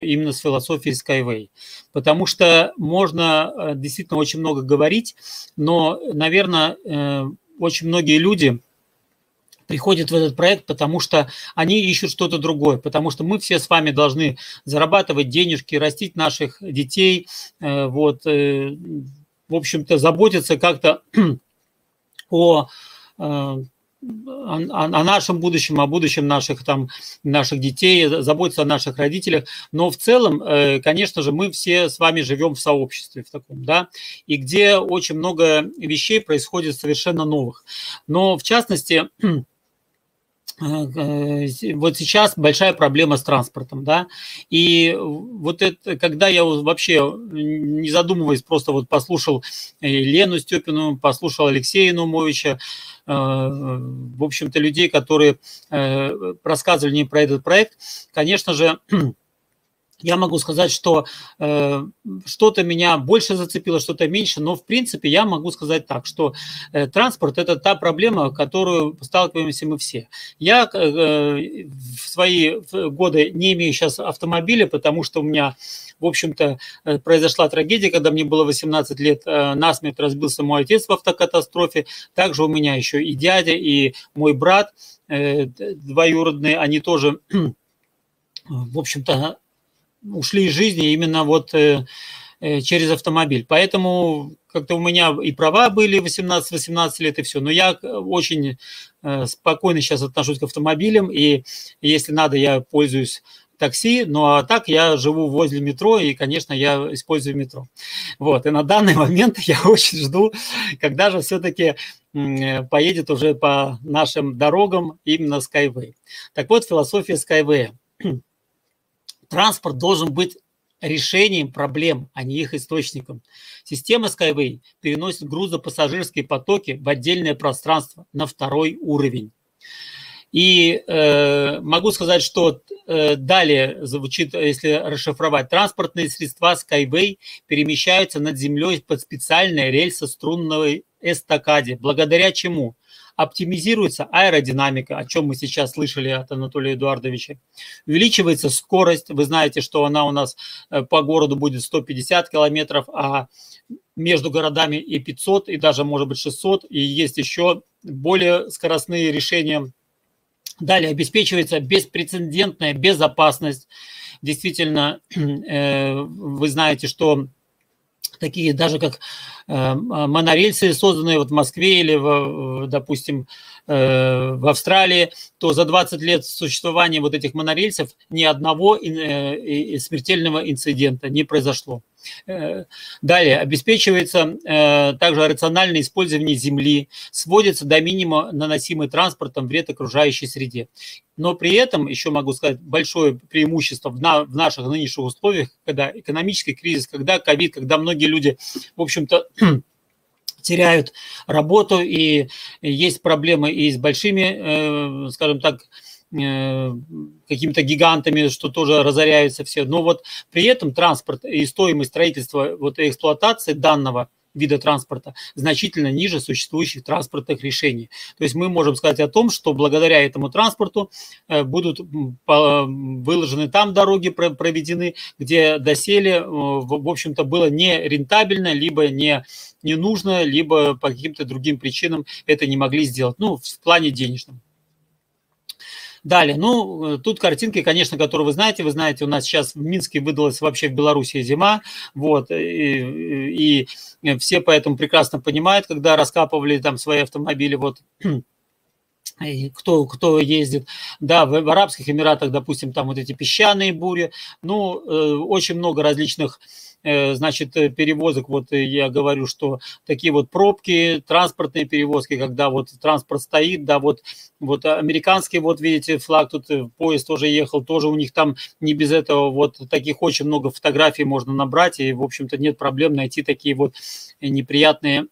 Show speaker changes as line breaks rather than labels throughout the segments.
именно с философией Skyway. Потому что можно действительно очень много говорить, но, наверное, очень многие люди приходят в этот проект, потому что они ищут что-то другое, потому что мы все с вами должны зарабатывать денежки, растить наших детей, вот, в общем-то, заботиться как-то о нашем будущем, о будущем наших детей, заботиться о наших родителях. Но в целом, конечно же, мы все с вами живем в сообществе в таком, да, и где очень много вещей происходит совершенно новых. Но в частности, вот сейчас большая проблема с транспортом, да, и вот это, когда я вообще, не задумываясь, просто вот послушал Лену Степину, послушал Алексея Наумовича, в общем-то, людей, которые рассказывали мне про этот проект, конечно же, я могу сказать, что что-то меня больше зацепило, что-то меньше, но в принципе я могу сказать так, что транспорт – это та проблема, которую сталкиваемся мы все. Я в свои годы не имею сейчас автомобиля, потому что у меня, в общем-то, произошла трагедия, когда мне было 18 лет, насмерть разбился мой отец в автокатастрофе. Также у меня еще и дядя, и мой брат двоюродный, они тоже, в общем-то, ушли из жизни именно вот через автомобиль. Поэтому как-то у меня и права были 18 лет, и все. Но я очень спокойно сейчас отношусь к автомобилям, и если надо, я пользуюсь такси, ну а так я живу возле метро, и, конечно, я использую метро. Вот, и на данный момент я очень жду, когда же все-таки поедет уже по нашим дорогам именно Skyway. Так вот, философия Skyway. Транспорт должен быть решением проблем, а не их источником. Система Skyway переносит грузопассажирские потоки в отдельное пространство на второй уровень. И могу сказать, что далее звучит, если расшифровать, транспортные средства Skyway перемещаются над землей под специальные рельсо-струнной эстакаде, благодаря чему оптимизируется аэродинамика, о чем мы сейчас слышали от Анатолия Эдуардовича. Увеличивается скорость. Вы знаете, что она у нас по городу будет 150 километров, а между городами и 500, и даже, может быть, 600. И есть еще более скоростные решения. Далее обеспечивается беспрецедентная безопасность. Действительно, вы знаете, что такие даже как монорельсы, созданные вот в Москве или, допустим, в Австралии, то за 20 лет существования вот этих монорельсов ни одного смертельного инцидента не произошло. Далее обеспечивается также рациональное использование земли, сводится до минимума наносимый транспортом вред окружающей среде. Но при этом, еще могу сказать, большое преимущество в наших нынешних условиях, когда экономический кризис, когда ковид, когда многие люди, в общем-то, теряют работу, и есть проблемы и с большими, скажем так, какими-то гигантами, что тоже разоряются все. Но вот при этом транспорт и стоимость строительства вот и эксплуатации данного вида транспорта значительно ниже существующих транспортных решений. То есть мы можем сказать о том, что благодаря этому транспорту будут выложены там дороги, проведены, где доселе, в общем-то, было не рентабельно, либо не нужно, либо по каким-то другим причинам это не могли сделать, ну, в плане денежном. Далее, ну, тут картинки, конечно, которые вы знаете, у нас сейчас в Минске выдалась вообще в Беларуси зима, вот, и все поэтому прекрасно понимают, когда раскапывали там свои автомобили, вот, кто ездит, да, в Арабских Эмиратах, допустим, там вот эти песчаные бури, ну, очень много различных, значит, перевозок, вот я говорю, что такие вот пробки, транспортные перевозки, когда вот транспорт стоит, да, вот американский, вот видите, флаг, тут поезд тоже ехал, тоже у них там не без этого, вот таких очень много фотографий можно набрать, и, в общем-то, нет проблем найти такие вот неприятные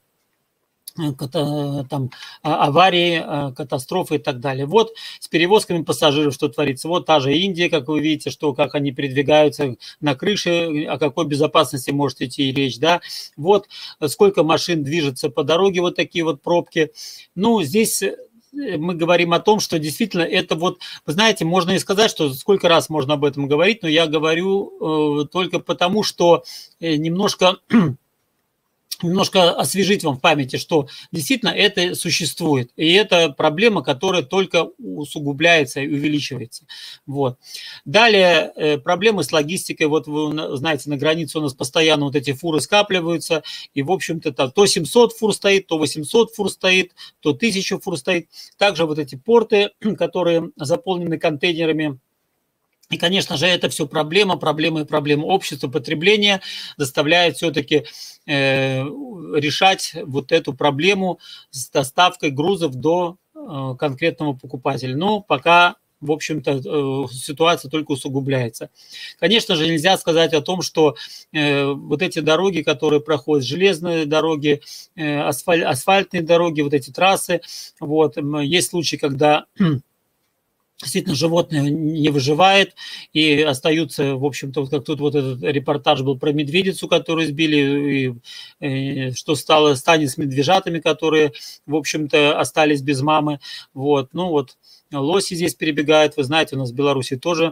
там аварии, катастрофы и так далее. Вот с перевозками пассажиров что творится. Вот та же Индия, как вы видите, что как они передвигаются на крыше, о какой безопасности может идти речь, да. Вот сколько машин движется по дороге, вот такие вот пробки. Ну, здесь мы говорим о том, что действительно это вот, вы знаете, можно и сказать, что сколько раз можно об этом говорить, но я говорю только потому, что немножко освежить вам в памяти, что действительно это существует. И это проблема, которая только усугубляется и увеличивается. Вот. Далее проблемы с логистикой. Вот вы знаете, на границе у нас постоянно вот эти фуры скапливаются. И, в общем-то, там то 700 фур стоит, то 800 фур стоит, то 1000 фур стоит. Также вот эти порты, которые заполнены контейнерами. И, конечно же, это все проблемы общества, потребления заставляет все-таки решать вот эту проблему с доставкой грузов до конкретного покупателя. Но пока, в общем-то, ситуация только усугубляется. Конечно же, нельзя сказать о том, что вот эти дороги, которые проходят, железные дороги, асфальтные дороги, вот эти трассы, вот, есть случаи, когда действительно животное не выживает и остаются, в общем-то, вот как тут вот этот репортаж был про медведицу, которую сбили, и что станет с медвежатами, которые, в общем-то, остались без мамы. Вот. Ну вот лоси здесь перебегают, вы знаете, у нас в Беларуси тоже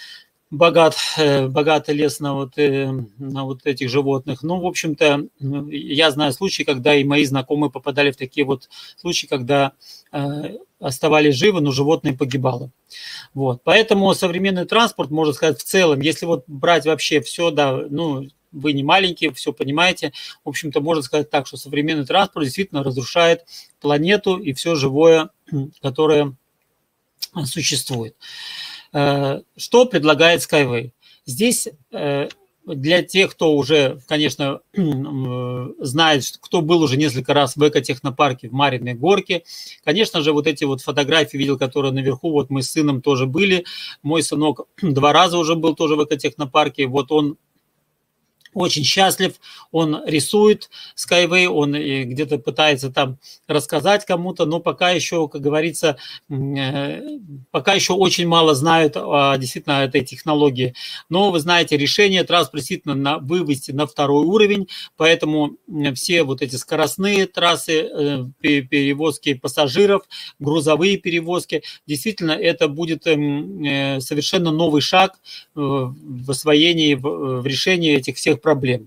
богатый лес на вот этих животных. Ну, в общем-то, я знаю случаи, когда и мои знакомые попадали в такие вот случаи, когда оставались живы, но животное погибало. Вот. Поэтому современный транспорт, можно сказать, в целом, если вот брать вообще все, да, ну, вы не маленькие, все понимаете, в общем-то, можно сказать так, что современный транспорт действительно разрушает планету и все живое, которое существует. Что предлагает Skyway? Здесь для тех, кто уже, конечно, знает, кто был уже несколько раз в экотехнопарке в Марьиной Горке, конечно же, вот эти вот фотографии видел, которые наверху, вот мы с сыном тоже были, мой сынок 2 раза уже был тоже в экотехнопарке, вот он очень счастлив, он рисует Skyway, он где-то пытается там рассказать кому-то, но пока еще, как говорится, пока еще очень мало знают действительно этой технологии. Но вы знаете, решение транспорта действительно вывести на 2-й уровень, поэтому все вот эти скоростные трассы, перевозки пассажиров, грузовые перевозки, действительно это будет совершенно новый шаг в освоении, в решении этих всех проблем.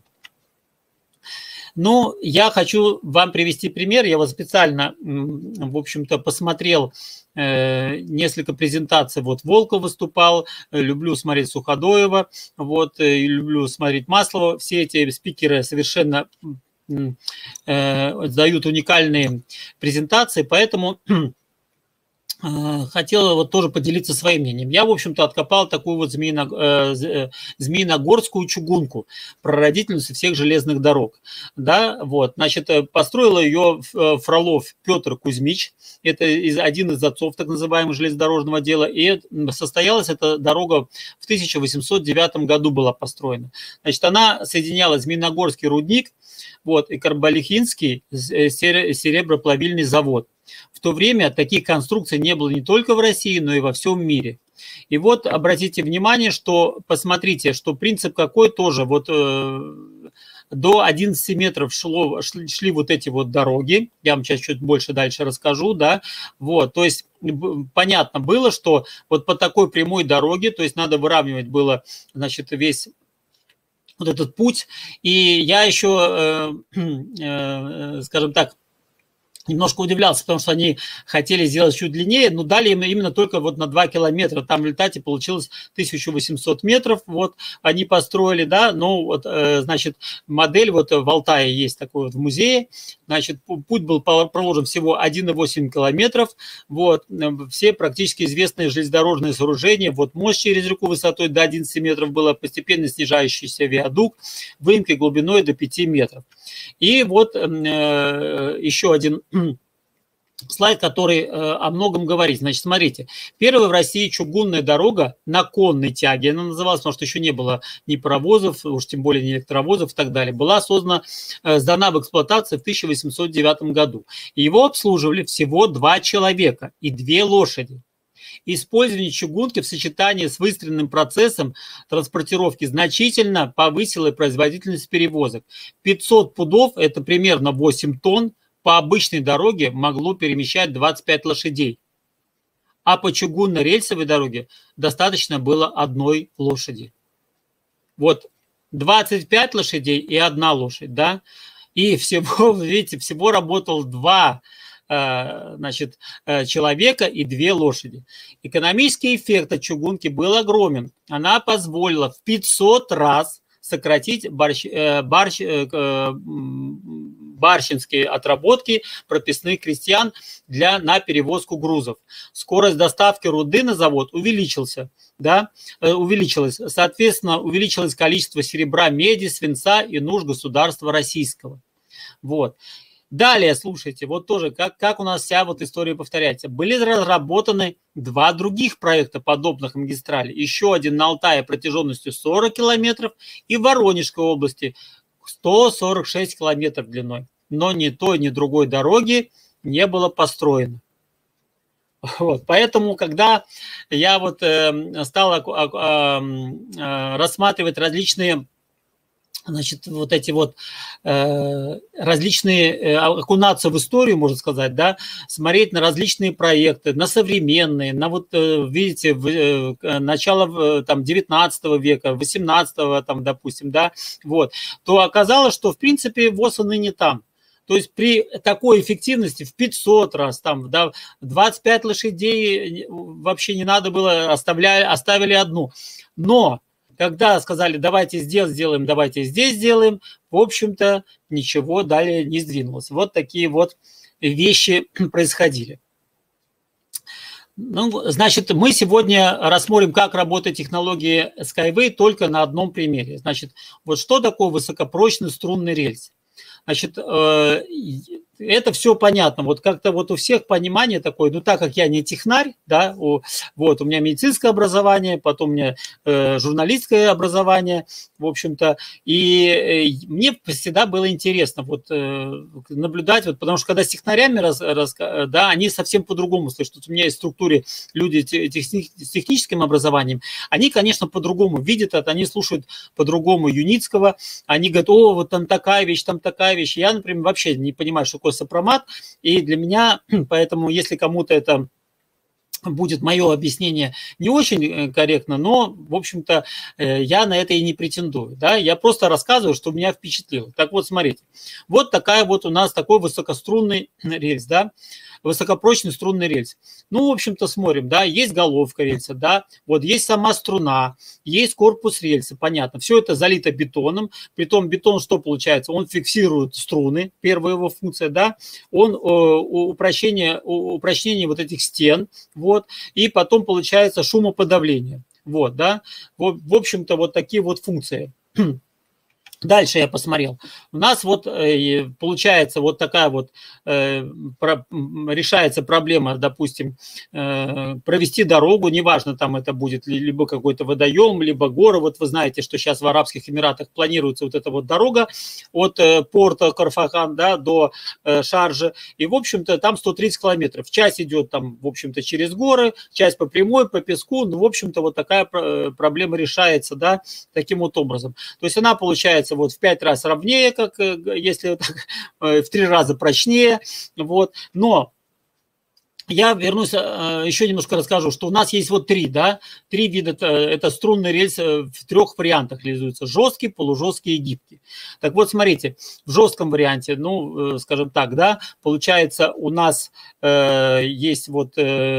Ну, я хочу вам привести пример. Я вот специально, в общем-то, посмотрел несколько презентаций. Вот Волков выступал, люблю смотреть Суходоева, вот, люблю смотреть Маслова. Все эти спикеры совершенно дают уникальные презентации, поэтому хотел вот тоже поделиться своим мнением. Я, в общем-то, откопал такую вот Змеиногорскую чугунку, прародительницу всех железных дорог. Да, вот, значит, построил ее Фролов Петр Кузьмич, это один из отцов так называемого железнодорожного дела, и состоялась эта дорога в 1809 году была построена. Значит, она соединяла Змеиногорский рудник, вот, и Карбалихинский сереброплавильный завод. В то время таких конструкций не было не только в России, но и во всем мире. И вот обратите внимание, что, посмотрите, что принцип какой тоже, вот до 11 метров шли вот эти вот дороги, я вам сейчас чуть больше дальше расскажу, да, вот, то есть понятно было, что вот по такой прямой дороге, то есть надо выравнивать было, значит, весь вот этот путь, и я еще, скажем так, немножко удивлялся, потому что они хотели сделать чуть длиннее, но дали им именно только вот на 2 километра. Там в результате получилось 1800 метров. Вот они построили, да, ну вот, значит, модель вот в Алтае есть такой вот в музее. Значит, путь был проложен всего 1,8 километров. Вот, все практически известные железнодорожные сооружения. Вот мост через реку высотой до 11 метров было, постепенно снижающийся виадук, выемкой глубиной до 5 метров. И вот еще один слайд, который о многом говорит. Значит, смотрите, первая в России чугунная дорога на конной тяге, она называлась, потому что еще не было ни паровозов, уж тем более ни электровозов и так далее, была сдана в эксплуатацию в 1809 году. Его обслуживали всего 2 человека и 2 лошади. Использование чугунки в сочетании с выстроенным процессом транспортировки значительно повысило производительность перевозок. 500 пудов – это примерно 8 тонн, по обычной дороге могло перемещать 25 лошадей, а по чугунно-рельсовой дороге достаточно было одной лошади. Вот 25 лошадей и одна лошадь, да, и всего, видите, всего работал два человека и две лошади. Экономический эффект от чугунки был огромен. Она позволила в 500 раз сократить барщинские отработки прописных крестьян на перевозку грузов. Скорость доставки руды на завод увеличилась. Соответственно, увеличилось количество серебра, меди, свинца и нужд государства российского. Вот. Далее, слушайте, вот тоже, как у нас вся вот история повторяется. Были разработаны два других проекта подобных магистралей. Еще один на Алтае протяженностью 40 километров и в Воронежской области 146 километров длиной. Но ни той, ни другой дороги не было построено. Вот. Поэтому, когда я вот стал рассматривать различные, значит, вот эти вот различные, окунаться в историю, можно сказать, да, смотреть на различные проекты, на современные, на вот, видите, начало там 19 века, 18, там, допустим, да, вот, то оказалось, что, в принципе, ВОЗ и ныне там. То есть при такой эффективности в 500 раз, там, да, 25 лошадей вообще не надо было, оставили одну. Но когда сказали, давайте здесь сделаем, давайте здесь сделаем, в общем-то, ничего далее не сдвинулось. Вот такие вот вещи происходили. Ну, значит, мы сегодня рассмотрим, как работает технология Skyway только на одном примере. Значит, вот что такое высокопрочный струнный рельс? Значит, это все понятно. Вот как-то вот у всех понимание такое, ну так как я не технарь, да, вот у меня медицинское образование, потом у меня журналистское образование, в общем-то, и мне всегда было интересно вот наблюдать, вот, потому что когда с технарями, да, они совсем по-другому слышат. У меня есть в структуре люди с техническим образованием, они, конечно, по-другому видят это, они слушают по-другому Юницкого, они говорят, о, вот там такая вещь, там такая вещь. Я, например, вообще не понимаю, что такое сопромат, и для меня, поэтому, если кому-то это будет мое объяснение не очень корректно, но, в общем-то, я на это и не претендую, да, я просто рассказываю, что меня впечатлило. Так вот, смотрите, вот такая вот у нас такой высокострунный рельс, да, высокопрочный струнный рельс. Ну, в общем-то, смотрим, да, есть головка рельса, да, вот есть сама струна, есть корпус рельса, понятно. Все это залито бетоном, притом бетон что получается? Он фиксирует струны, первая его функция, да, он упрочнение вот этих стен, вот, и потом получается шумоподавление, вот, да, в общем-то, вот такие вот функции. Дальше я посмотрел. У нас вот получается вот такая вот, решается проблема, допустим, провести дорогу, неважно, там это будет либо какой-то водоем, либо горы. Вот вы знаете, что сейчас в Арабских Эмиратах планируется вот эта вот дорога от порта Карфахан, да, до Шарджи. И, в общем-то, там 130 километров. Часть идет там, в общем-то, через горы, часть по прямой, по песку. Ну, в общем-то, вот такая проблема решается, да, таким вот образом. То есть она получается вот в 5 раз ровнее, как если так, в 3 раза прочнее, вот, но я вернусь, еще немножко расскажу, что у нас есть вот три вида, это струнный рельс в 3 вариантах реализуется: жесткий, полужесткий и гибкий. Так вот, смотрите, в жестком варианте, ну, скажем так, да, получается у нас есть вот,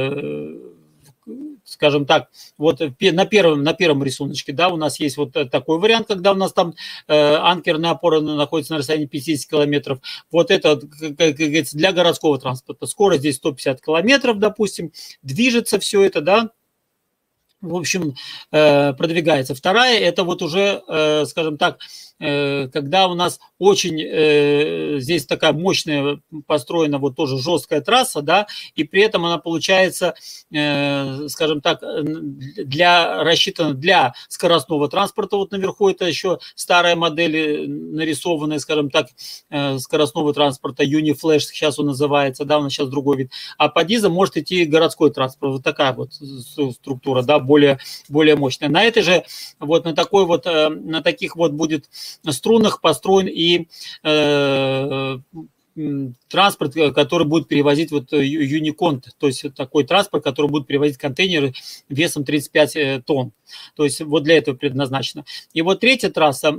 скажем так, вот на первом рисуночке, да, у нас есть вот такой вариант, когда у нас там анкерная опора находится на расстоянии 50 километров. Вот это, как говорится, для городского транспорта. Скорость здесь 150 километров, допустим. Движется все это, да, в общем, продвигается. Вторая, это вот уже, скажем так, когда у нас очень здесь такая мощная построена вот тоже жесткая трасса, да, и при этом она получается, скажем так, рассчитана для скоростного транспорта. Вот наверху это еще старая модель, нарисованная, скажем так, скоростного транспорта, Uniflash сейчас он называется, да, у нас сейчас другой вид. А по дизелю может идти городской транспорт. Вот такая вот структура, да, более мощная. На этой же, вот на такой вот, на таких вот будет струнах построен и транспорт, который будет перевозить вот Unicont, то есть такой транспорт, который будет перевозить контейнеры весом 35 тонн. То есть вот для этого предназначено. И вот третья трасса,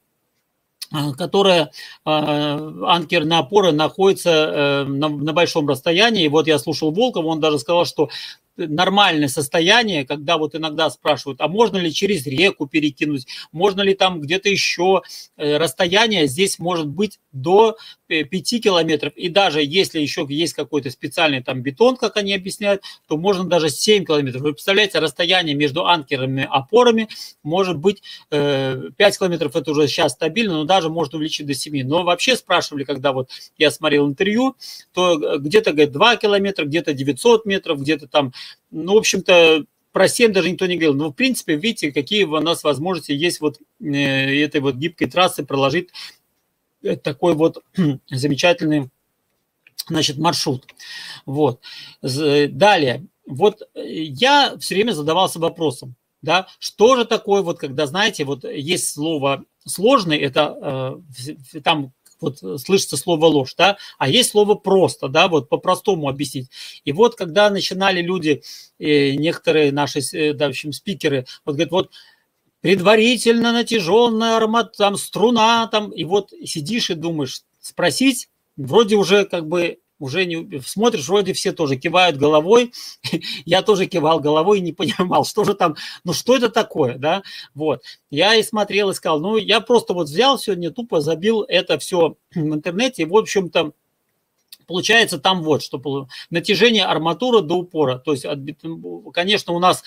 которая анкерные опоры находится на большом расстоянии. И вот я слушал Волкова, он даже сказал, что нормальное состояние, когда вот иногда спрашивают, а можно ли через реку перекинуть, можно ли там где-то еще, расстояние здесь может быть до 5 километров, и даже если еще есть какой-то специальный там бетон, как они объясняют, то можно даже 7 километров. Вы представляете, расстояние между анкерными опорами может быть 5 километров, это уже сейчас стабильно, но даже можно увеличить до 7. Но вообще спрашивали, когда вот я смотрел интервью, то где-то, говорит, 2 километра, где-то 900 метров, где-то там, ну, в общем-то, про 7 даже никто не говорил. Но, в принципе, видите, какие у нас возможности есть вот этой вот гибкой трассы проложить такой вот замечательный, значит, маршрут. Вот. Далее. Вот я все время задавался вопросом, да, что же такое вот, когда, знаете, вот есть слово сложный, это там вот слышится слово ложь, да, а есть слово просто, да, вот по-простому объяснить. И вот когда начинали люди, некоторые наши, да, в общем, спикеры, вот говорят, вот предварительно натяженная там струна, там, и вот сидишь и думаешь, спросить, вроде уже как бы, уже не смотришь, вроде все тоже кивают головой, я тоже кивал головой и не понимал, что же там, ну что это такое, да, вот. Я и смотрел, и сказал, ну я просто вот взял сегодня, тупо забил это все в интернете, и в общем-то, получается там вот, что натяжение арматуры до упора, то есть, конечно, у нас...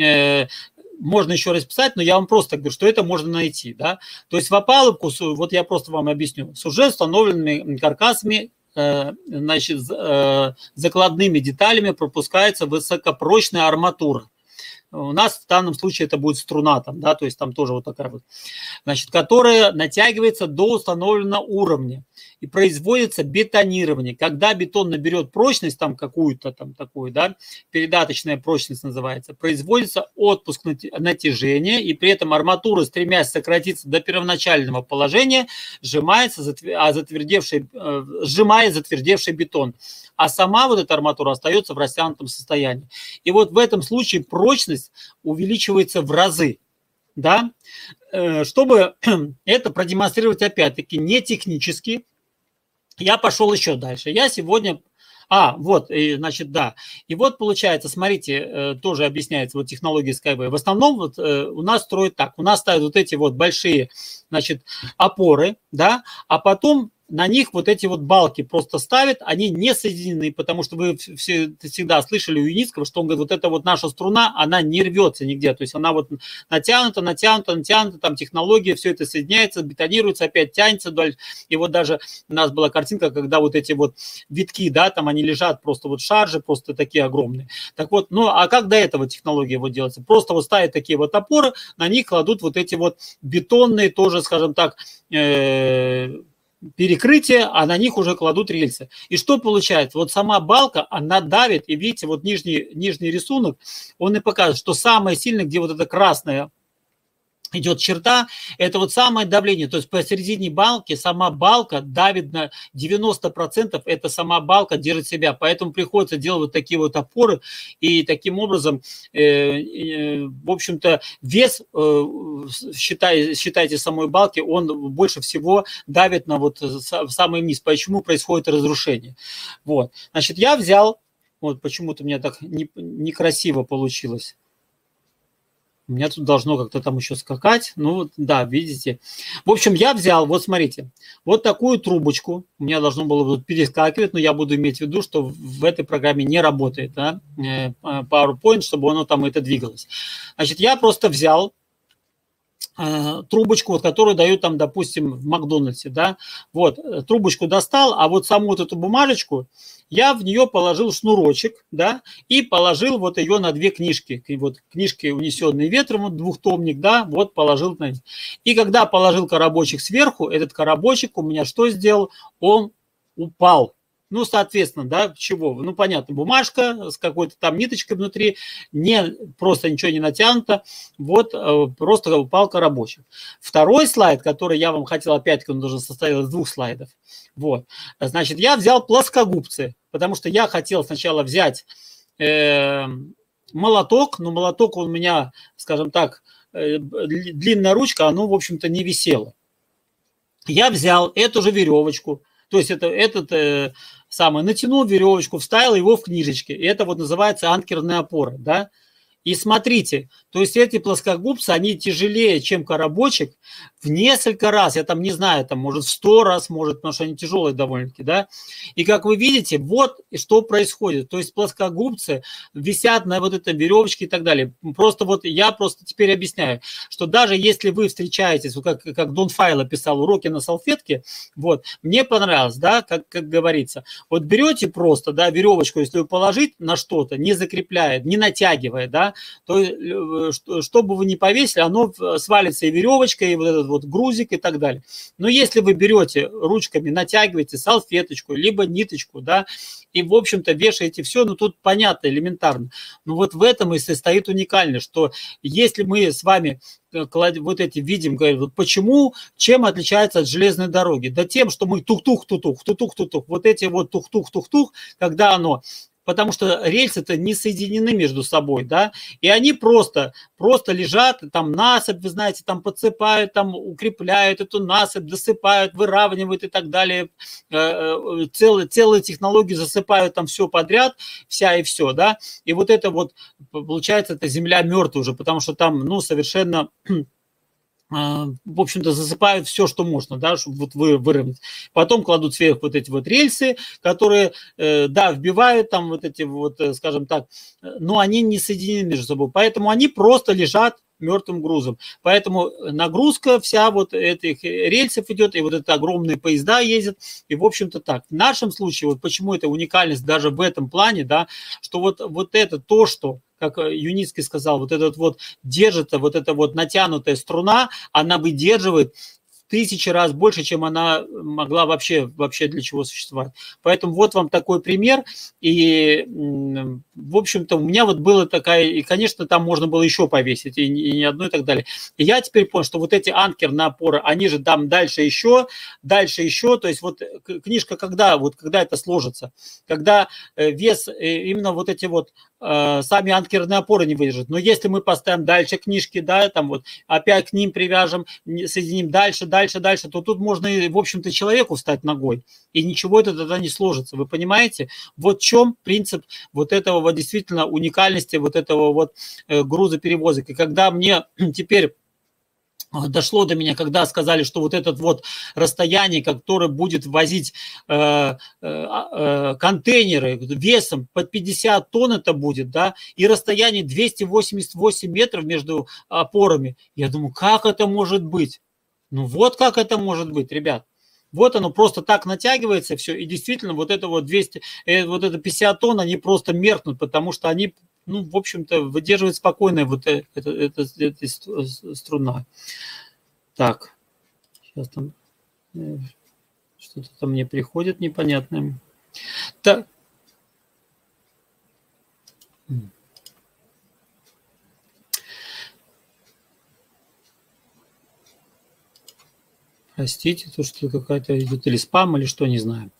можно еще расписать, но я вам просто говорю, что это можно найти, да. То есть в опалубку, вот я просто вам объясню, с уже установленными каркасами, значит, закладными деталями пропускается высокопрочная арматура. У нас в данном случае это будет струна, там, да, то есть там тоже вот такая вот, значит, которая натягивается до установленного уровня и производится бетонирование. Когда бетон наберет прочность, там какую-то там такую, да, передаточная прочность называется, производится отпуск натяжения, и при этом арматура, стремясь сократиться до первоначального положения, сжимает затвердевший бетон. А сама вот эта арматура остается в растянутом состоянии. И вот в этом случае прочность увеличивается в разы. Да? Чтобы это продемонстрировать опять-таки не технически, я пошел еще дальше. Я сегодня... вот, значит, да. И вот получается, смотрите, тоже объясняется вот технология Skyway. В основном вот у нас строят так. У нас ставят вот эти вот большие, значит, опоры, да, а потом на них вот эти вот балки просто ставят, они не соединены, потому что вы всегда слышали у Юницкого, что он говорит, вот эта вот наша струна, она не рвется нигде, то есть она вот натянута, там технология, все это соединяется, бетонируется, опять тянется дальше. И вот даже у нас была картинка, когда вот эти вот витки, да, там они лежат, просто вот шаржи, просто такие огромные. Так вот, ну а как до этого технология вот делается? Просто вот ставят такие вот опоры, на них кладут вот эти вот бетонные тоже, скажем так, перекрытие, а на них уже кладут рельсы. И что получается? Вот сама балка, она давит, и видите, вот нижний рисунок, он и показывает, что самое сильное, где вот эта красная идет черта, это вот самое давление, то есть посередине балки сама балка давит на 90%, это сама балка держит себя, поэтому приходится делать вот такие вот опоры, и таким образом, в общем-то, вес, считайте, самой балки, он больше всего давит на вот самый низ, почему происходит разрушение. Вот, значит, я взял, вот почему-то у меня так некрасиво получилось. У меня тут должно как-то там еще скакать. Ну, да, видите. В общем, я взял, вот смотрите, вот такую трубочку. У меня должно было перескакивать, но я буду иметь в виду, что в этой программе не работает, да, PowerPoint, чтобы оно там это двигалось. Значит, я просто взял трубочку, вот, которую дают там, допустим, в Макдональдсе, да, вот, трубочку достал, а вот саму вот эту бумажечку я в нее положил шнурочек, да, и положил вот ее на две книжки, вот книжки «Унесенные ветром», вот двухтомник, да, вот положил на них. И когда положил коробочек сверху, этот коробочек у меня что сделал? Он упал. Ну, соответственно, да, чего? Ну, понятно, бумажка с какой-то там ниточкой внутри, просто ничего не натянуто, вот просто палка рабочих. Второй слайд, который я вам хотел, опять-таки, он должен состоять из 2 слайдов. Вот, значит, я взял плоскогубцы, потому что я хотел сначала взять молоток, но молоток у меня, скажем так, длинная ручка, оно, в общем-то, не висело. Я взял эту же веревочку, то есть натянул веревочку, вставил его в книжечки. И это вот называется анкерная опора, да. И смотрите, то есть эти плоскогубцы, они тяжелее, чем коробочек в несколько раз. Я там не знаю, там может в 100 раз, может, потому что они тяжелые довольно-таки, да. И как вы видите, вот что происходит. То есть плоскогубцы висят на вот этой веревочке и так далее. Я теперь объясняю, что даже если вы встречаетесь, вот как Дон Файло писал, уроки на салфетке, вот, мне понравилось, да, как говорится. Вот берете просто, да, веревочку, если вы положить на что-то, не закрепляя, не натягивая, да, то что бы вы ни повесили, оно свалится и веревочка, и вот этот вот грузик и так далее. Но если вы берете ручками, натягиваете салфеточку, либо ниточку, да, и, в общем-то, вешаете все, ну, тут понятно, элементарно. Но вот в этом и состоит уникальность, что если мы с вами вот эти видим, говорим, вот почему, чем отличается от железной дороги? Да тем, что мы тух-тух-тух-тух, тух-тух-тух-тух, вот эти вот тух-тух-тух-тух, когда оно... Потому что рельсы-то не соединены между собой, да, и они просто лежат, там насыпь, вы знаете, там подсыпают, там укрепляют эту насыпь, досыпают, выравнивают и так далее, целые технологии засыпают там все подряд, вся и все, да, и вот это вот, получается, это земля мертвая уже, потому что там, ну, совершенно... в общем-то, засыпают все, что можно, да, чтобы вот выровнять. Потом кладут сверху вот эти вот рельсы, которые, да, вбивают там вот эти вот, скажем так, но они не соединены между собой. Поэтому они просто лежат мертвым грузом. Поэтому нагрузка вся вот этих рельсов идет, и вот это огромные поезда ездят. И, в общем-то, так. В нашем случае, вот почему это уникальность даже в этом плане, да, что вот это то, что, как Юницкий сказал, вот этот вот держится, вот эта вот натянутая струна, она выдерживает в 1000 раз больше, чем она могла вообще для чего существовать. Поэтому вот вам такой пример. И, в общем-то, у меня вот была такая, и, конечно, там можно было еще повесить, и не одно, и так далее. И я теперь понял, что вот эти анкерные опоры, они же там дальше еще, то есть вот книжка, когда это сложится, когда вес, именно вот эти вот сами анкерные опоры не выдержат. Но если мы поставим дальше книжки, да, там вот опять к ним привяжем, соединим дальше, то тут можно, в общем-то, человеку встать ногой, и ничего это тогда не сложится. Вы понимаете? Вот в чем принцип вот этого вот действительно уникальности вот этого вот грузоперевозок. И когда мне теперь дошло до меня, когда сказали, что вот это вот расстояние, которое будет возить контейнеры весом под 50 тонн это будет, да, и расстояние 288 метров между опорами. Я думаю, как это может быть? Ну вот как это может быть, ребят. Вот оно просто так натягивается все, и действительно вот это вот 50 тонн, они просто меркнут, потому что они, ну, в общем-то, выдерживают спокойно вот эта струна. Так, сейчас там что-то там мне приходит непонятное. Так. Простите, то, что какая-то идет или спам, или что, не знаю.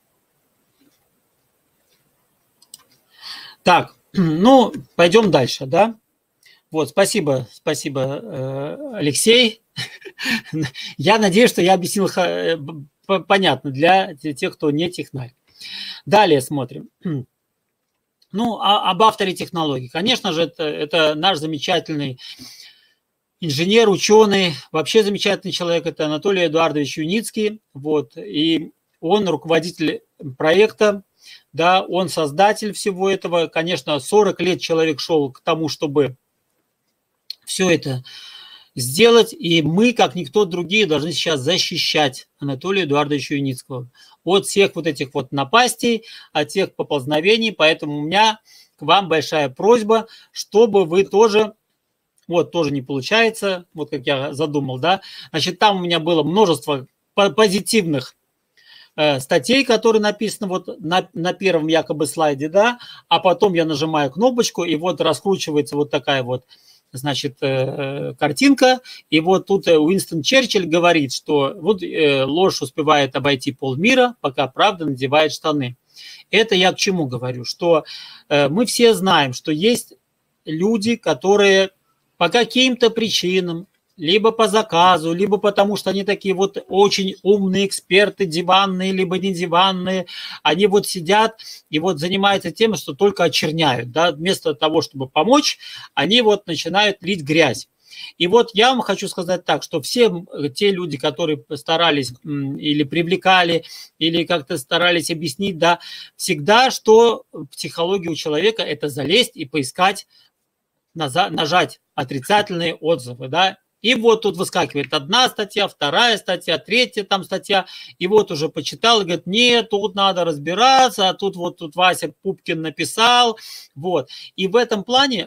Так, ну, пойдем дальше, да? Вот, спасибо, Алексей. Я надеюсь, что я объяснил понятно для тех, кто не технарь. Далее смотрим. Ну, об авторе технологий. Конечно же, это наш замечательный инженер, ученый, вообще замечательный человек, это Анатолий Эдуардович Юницкий, вот, и он руководитель проекта, да, он создатель всего этого, конечно, 40 лет человек шел к тому, чтобы все это сделать, и мы, как никто другие, должны сейчас защищать Анатолия Эдуардовича Юницкого от всех вот этих вот напастей, от всех поползновений, поэтому у меня к вам большая просьба, чтобы вы тоже... Вот, тоже не получается, вот как я задумал, да. Значит, там у меня было множество позитивных статей, которые написаны вот на первом якобы слайде, да, а потом я нажимаю кнопочку, и вот раскручивается вот такая вот, значит, картинка, и вот тут Уинстон Черчилль говорит, что вот ложь успевает обойти полмира, пока правда надевает штаны. Это я к чему говорю? Что мы все знаем, что есть люди, которые по каким-то причинам, либо по заказу, либо потому что они такие вот очень умные эксперты, диванные, либо не диванные, они вот сидят и вот занимаются тем, что только очерняют, да, вместо того, чтобы помочь, они вот начинают лить грязь. И вот я вам хочу сказать так, что все те люди, которые старались или привлекали, или как-то старались объяснить, да, всегда, что психология у человека – это залезть и поискать, нажать отрицательные отзывы, да. И вот тут выскакивает одна статья, вторая статья, третья там статья, и вот уже почитал и говорит, нет, тут надо разбираться, а тут вот тут Вася Пупкин написал, вот. И в этом плане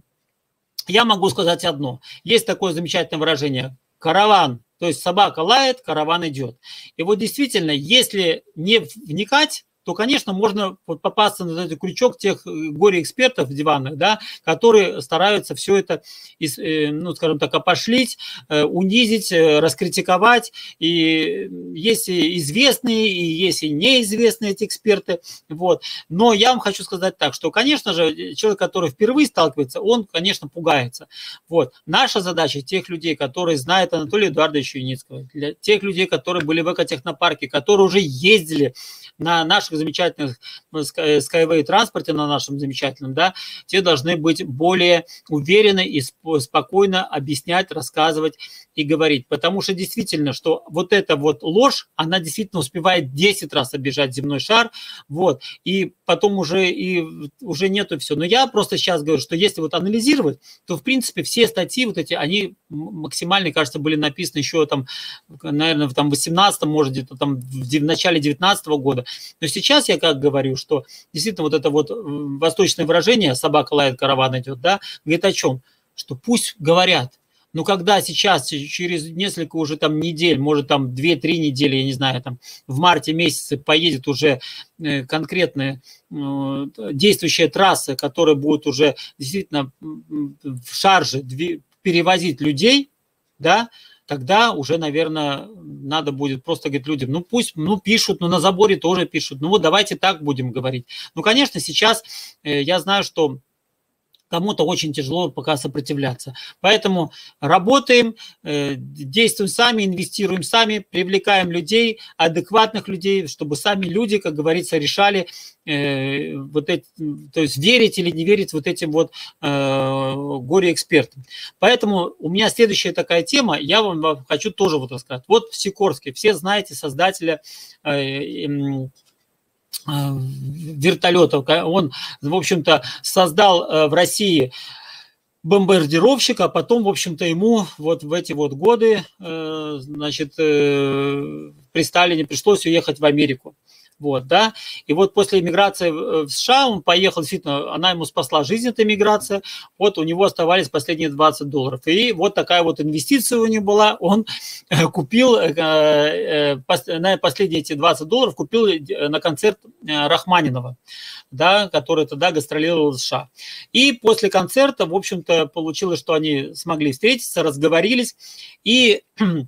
я могу сказать одно. Есть такое замечательное выражение «караван», то есть собака лает, караван идет. И вот действительно, если не вникать, то, конечно, можно попасться на этот крючок тех горе-экспертов диванных, да, которые стараются все это, ну, скажем так, опошлить, унизить, раскритиковать. И есть и известные, и есть и неизвестные эти эксперты. Вот. Но я вам хочу сказать так, что, конечно же, человек, который впервые сталкивается, он, конечно, пугается. Вот. Наша задача тех людей, которые знают Анатолия Эдуардовича Юницкого, для тех людей, которые были в экотехнопарке, которые уже ездили на наших замечательных Skyway транспорте, на нашем замечательном, да, те должны быть более уверены и спокойно объяснять, рассказывать и говорить. Потому что действительно, что вот эта вот ложь, она действительно успевает 10 раз обижать земной шар, вот, и потом уже нету все. Но я просто сейчас говорю, что если вот анализировать, то в принципе все статьи вот эти, они максимально, кажется, были написаны еще там, наверное, в 18-м, может, где-то там в начале 19-го года. Но сейчас я как говорю, что действительно вот это вот восточное выражение «собака лает, караван идет», да, говорит о чем? Что пусть говорят. Но когда сейчас, через несколько уже там недель, может там 2-3 недели, я не знаю, там в марте месяце поедет уже конкретная действующая трасса, которая будет уже действительно в шарже перевозить людей, да, тогда уже, наверное, надо будет просто говорить людям, ну пусть, ну пишут, ну на заборе тоже пишут, ну вот давайте так будем говорить. Ну, конечно, сейчас я знаю, что кому-то очень тяжело пока сопротивляться. Поэтому работаем, действуем сами, инвестируем сами, привлекаем людей, адекватных людей, чтобы сами люди, как говорится, решали, вот эти, то есть верить или не верить вот этим вот горе-экспертам. Поэтому у меня следующая такая тема, я вам хочу тоже вот рассказать. Вот Сикорский, все знаете создателя вертолетов. Он, в общем-то, создал в России бомбардировщик, а потом, в общем-то, ему вот в эти вот годы, значит, при Сталине пришлось уехать в Америку. Вот, да, и вот после эмиграции в США он поехал, действительно, она ему спасла жизнь, эта эмиграция, вот у него оставались последние $20. И вот такая вот инвестиция у него была, он купил, на последние эти $20 купил на концерт Рахманинова, да, который тогда гастролировал в США. И после концерта, в общем-то, получилось, что они смогли встретиться, разговорились, и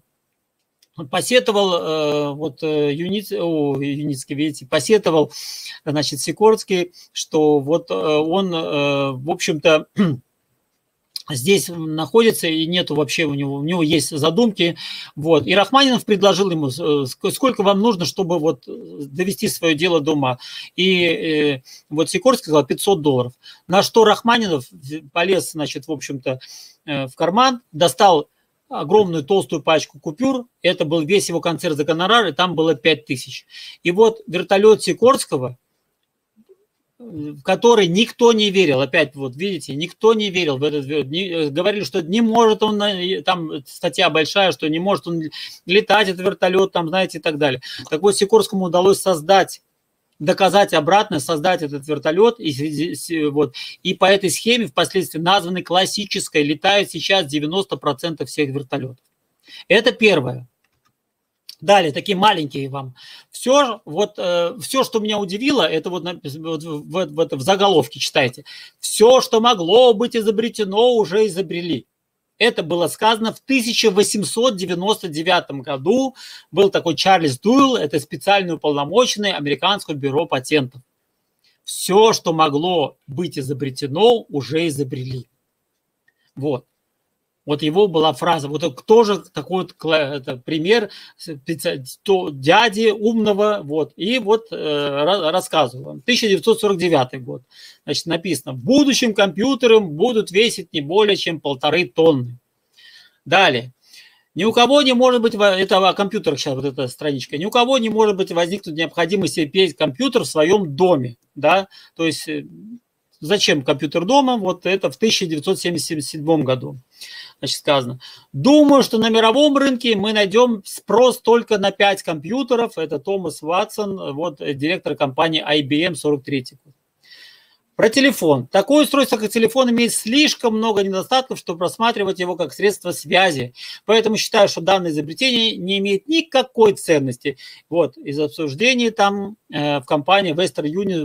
посетовал вот Юницкий, видите, посетовал, значит, Сикорский, что вот он, в общем-то, здесь находится и нету вообще у него есть задумки, вот. И Рахманинов предложил ему, сколько вам нужно, чтобы вот довести свое дело до ума. И вот Сикорский сказал $500. На что Рахманинов полез, значит, в общем-то, в карман, достал огромную толстую пачку купюр, это был весь его концерт за гонорар, и там было 5000. И вот вертолет Сикорского, в который никто не верил, опять вот видите, никто не верил в этот, говорили, что не может он, там статья большая, что не может он летать, этот вертолет, там, знаете, и так далее. Так вот, Сикорскому удалось доказать обратно, создать этот вертолет, и по этой схеме впоследствии названной классической летают сейчас 90% всех вертолетов. Это первое. Далее, такие маленькие вам. Все, вот, все, что меня удивило, это вот в заголовке читайте. Все, что могло быть изобретено, уже изобрели. Это было сказано в 1899 году. Был такой Чарльз Дуэлл, это специальный уполномоченный Американского бюро патентов. Все, что могло быть изобретено, уже изобрели. Вот. Вот его была фраза. Вот кто же такой вот это пример дяди умного. Вот. И вот рассказываю вам. 1949 год. Значит, написано: в будущем компьютеры будут весить не более чем 1,5 тонны. Далее. Ни у кого не может быть, это о компьютерах сейчас вот эта страничка, ни у кого не может быть возникнуть необходимость иметь компьютер в своем доме. Да? То есть зачем компьютер дома? Вот это в 1977 году. Значит, сказано: думаю, что на мировом рынке мы найдем спрос только на 5 компьютеров. Это Томас Ватсон, вот, директор компании IBM, 43 год. Про телефон. Такое устройство, как телефон, имеет слишком много недостатков, чтобы рассматривать его как средство связи. Поэтому считаю, что данное изобретение не имеет никакой ценности. Вот, из обсуждений там в компании Western Union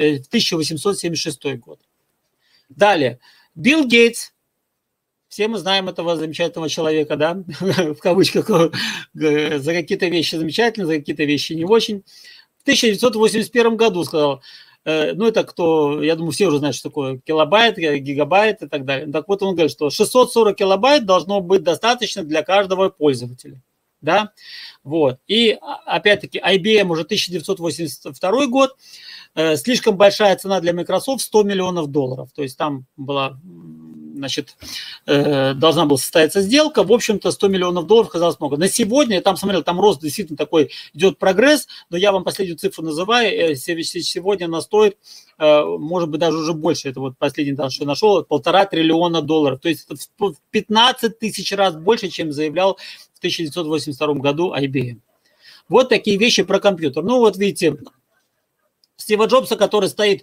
1876 год. Далее. Билл Гейтс. Все мы знаем этого замечательного человека, да, в кавычках, за какие-то вещи замечательные, за какие-то вещи не очень. В 1981 году сказал, ну это кто, я думаю, все уже знают, что такое килобайт, гигабайт и так далее. Так вот он говорит, что 640 килобайт должно быть достаточно для каждого пользователя. Да, вот. И опять-таки IBM уже 1982 год, слишком большая цена для Microsoft, $100 миллионов. То есть там была, значит, должна была состояться сделка, в общем-то $100 миллионов казалось много. На сегодня, я там смотрел, там рост действительно такой, идет прогресс, но я вам последнюю цифру называю, сегодня она стоит, может быть, даже уже больше, это вот последний данный, что я нашел, $1,5 триллиона. То есть это в 15 тысяч раз больше, чем заявлял в 1982 году IBM. Вот такие вещи про компьютер. Ну вот видите, Стива Джобса, который стоит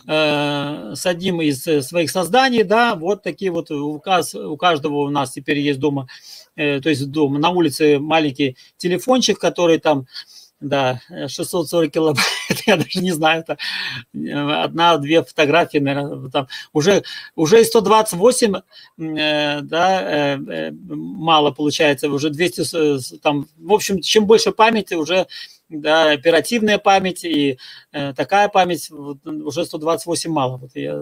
с одним из своих созданий, да, вот такие вот у каждого у нас теперь есть дома, то есть дома на улице маленький телефончик, который там, да, 640 килобайт, я даже не знаю, это 1-2 фотографии, наверное, там уже 128, да, мало получается, уже 200, там, в общем, чем больше памяти, уже, да, оперативная память и такая память, уже 128 мало. Вот я,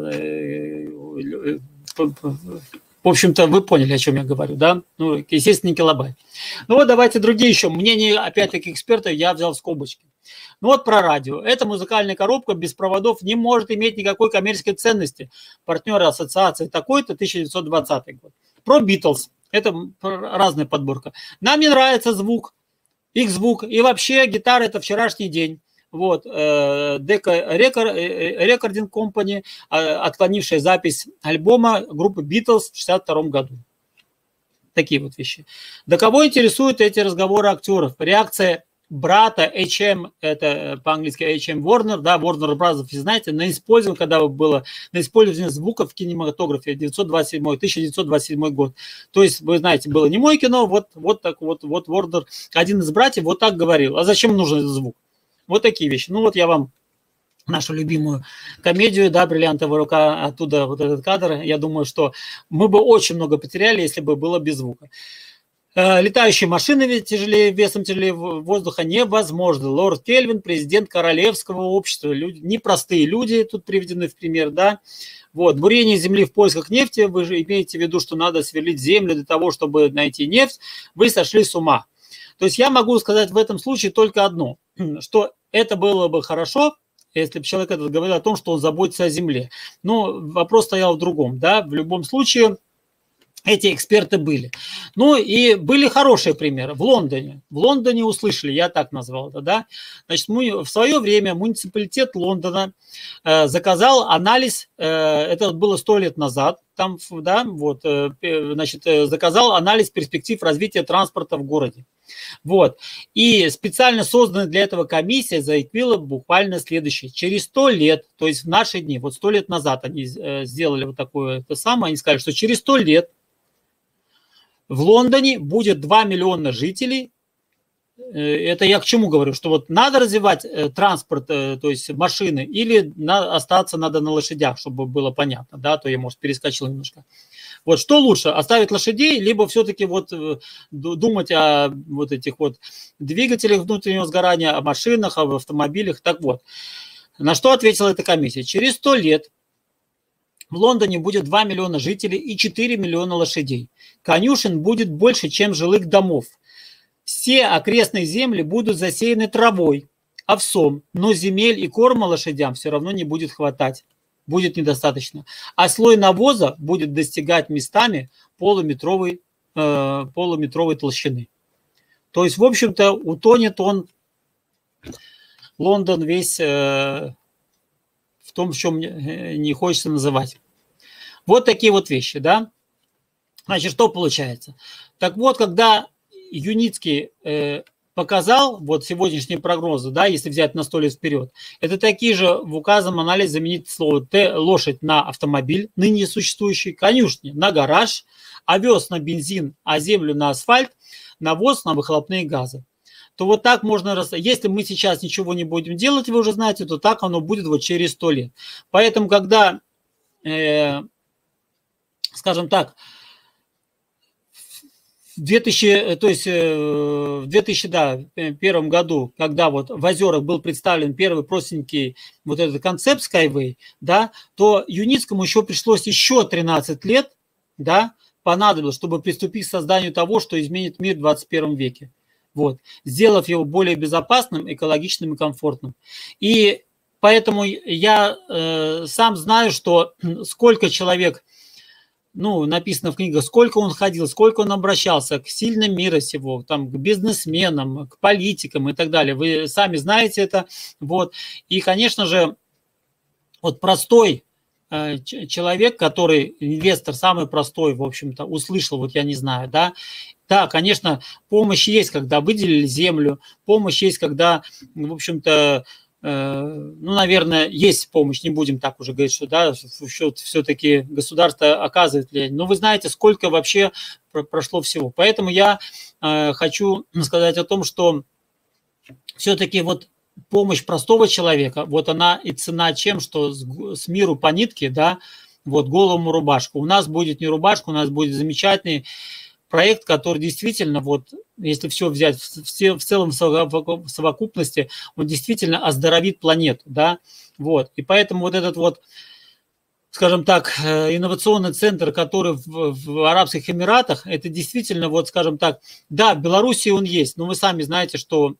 в общем-то, вы поняли, о чем я говорю, да? Ну, естественно, не килобайт. Ну вот давайте другие еще. Мнение, опять-таки, экспертов я взял в скобочки. Ну вот про радио. Эта музыкальная коробка без проводов не может иметь никакой коммерческой ценности. Партнеры ассоциации такой-то, 1920 год. Про Битлз. Это разная подборка. Нам не нравится звук, их звук. И вообще гитара – это вчерашний день. Вот, Decca Recording Company, отклонившая запись альбома группы Beatles в 1962 году. Такие вот вещи. Да кого интересуют эти разговоры актеров? Реакция брата H.M., это по-английски H.M. Warner, да, Warner Bros., знаете, на использование, когда было, на использование звуков в кинематографе 1927 год. То есть, вы знаете, было немое кино, вот так вот Warner, один из братьев вот так говорил. А зачем нужен этот звук? Вот такие вещи. Ну вот я вам нашу любимую комедию, да, «Бриллиантовая рука», оттуда вот этот кадр. Я думаю, что мы бы очень много потеряли, если бы было без звука. Летающие машины тяжелее, весом тяжелее воздуха невозможно. Лорд Кельвин, президент Королевского общества. Люди, непростые люди тут приведены в пример, да. Вот, бурение земли в поисках нефти. Вы же имеете в виду, что надо сверлить землю для того, чтобы найти нефть. Вы сошли с ума. То есть я могу сказать в этом случае только одно, что это было бы хорошо, если бы человек этот говорил о том, что он заботится о земле. Но вопрос стоял в другом, да, в любом случае эти эксперты были. Ну и были хорошие примеры. В Лондоне услышали, я так назвал это, да. Значит, в свое время муниципалитет Лондона заказал анализ, это было 100 лет назад, там, да, вот, значит, заказал анализ перспектив развития транспорта в городе. Вот. И специально созданная для этого комиссия заявила буквально следующее. Через 100 лет, то есть в наши дни, вот 100 лет назад они сделали вот такое то самое, они сказали, что через 100 лет в Лондоне будет 2 миллиона жителей, это я к чему говорю, что вот надо развивать транспорт, то есть машины, или остаться надо на лошадях, чтобы было понятно, да, то я, может, перескочил немножко. Вот что лучше, оставить лошадей, либо все-таки вот думать о вот этих вот двигателях внутреннего сгорания, о машинах, об автомобилях. Так вот, на что ответила эта комиссия? Через 100 лет в Лондоне будет 2 миллиона жителей и 4 миллиона лошадей. Конюшен будет больше, чем жилых домов. Все окрестные земли будут засеяны травой, овсом, но земель и корма лошадям все равно не будет хватать, будет недостаточно. А слой навоза будет достигать местами полуметровой толщины. То есть, в общем-то, утонет он, Лондон весь в том, в чем не хочется называть. Вот такие вот вещи, да. Значит, что получается? Так вот, когда Юницкий показал вот сегодняшние прогнозы, да, если взять на 100 лет вперед, это такие же в указанном анализе заменить слово лошадь на автомобиль, ныне существующий, конюшни на гараж, овес на бензин, а землю на асфальт, навоз на выхлопные газы. То вот так можно, если мы сейчас ничего не будем делать, вы уже знаете, то так оно будет вот через 100 лет. Поэтому, когда, скажем так, в 2001 году, когда вот в Озерах был представлен первый простенький вот этот концепт Skyway, да, то Юницкому еще пришлось еще 13 лет, да, понадобилось, чтобы приступить к созданию того, что изменит мир в 21 веке. Вот, сделав его более безопасным, экологичным и комфортным. И поэтому я сам знаю, что сколько человек, ну, написано в книгах, сколько он ходил, сколько он обращался к сильным мира сего, там, к бизнесменам, к политикам и так далее. Вы сами знаете это. Вот. И, конечно же, вот простой человек, который, инвестор самый простой, в общем-то, услышал, вот я не знаю, да, конечно, помощь есть, когда выделили землю, помощь есть, когда, в общем-то, ну, наверное, есть помощь, не будем так уже говорить, что да, все-таки государство оказывает влияние. Но вы знаете, сколько вообще прошло всего. Поэтому я хочу сказать о том, что все-таки вот помощь простого человека, вот она и цена чем, что с миру по нитке, да, вот голому рубашку. У нас будет не рубашка, у нас будет замечательный проект, который действительно, вот, если все взять в целом в совокупности, он действительно оздоровит планету, да, вот. И поэтому вот этот вот, скажем так, инновационный центр, который в Арабских Эмиратах, это действительно, вот, скажем так, да, в Беларуси он есть, но вы сами знаете, что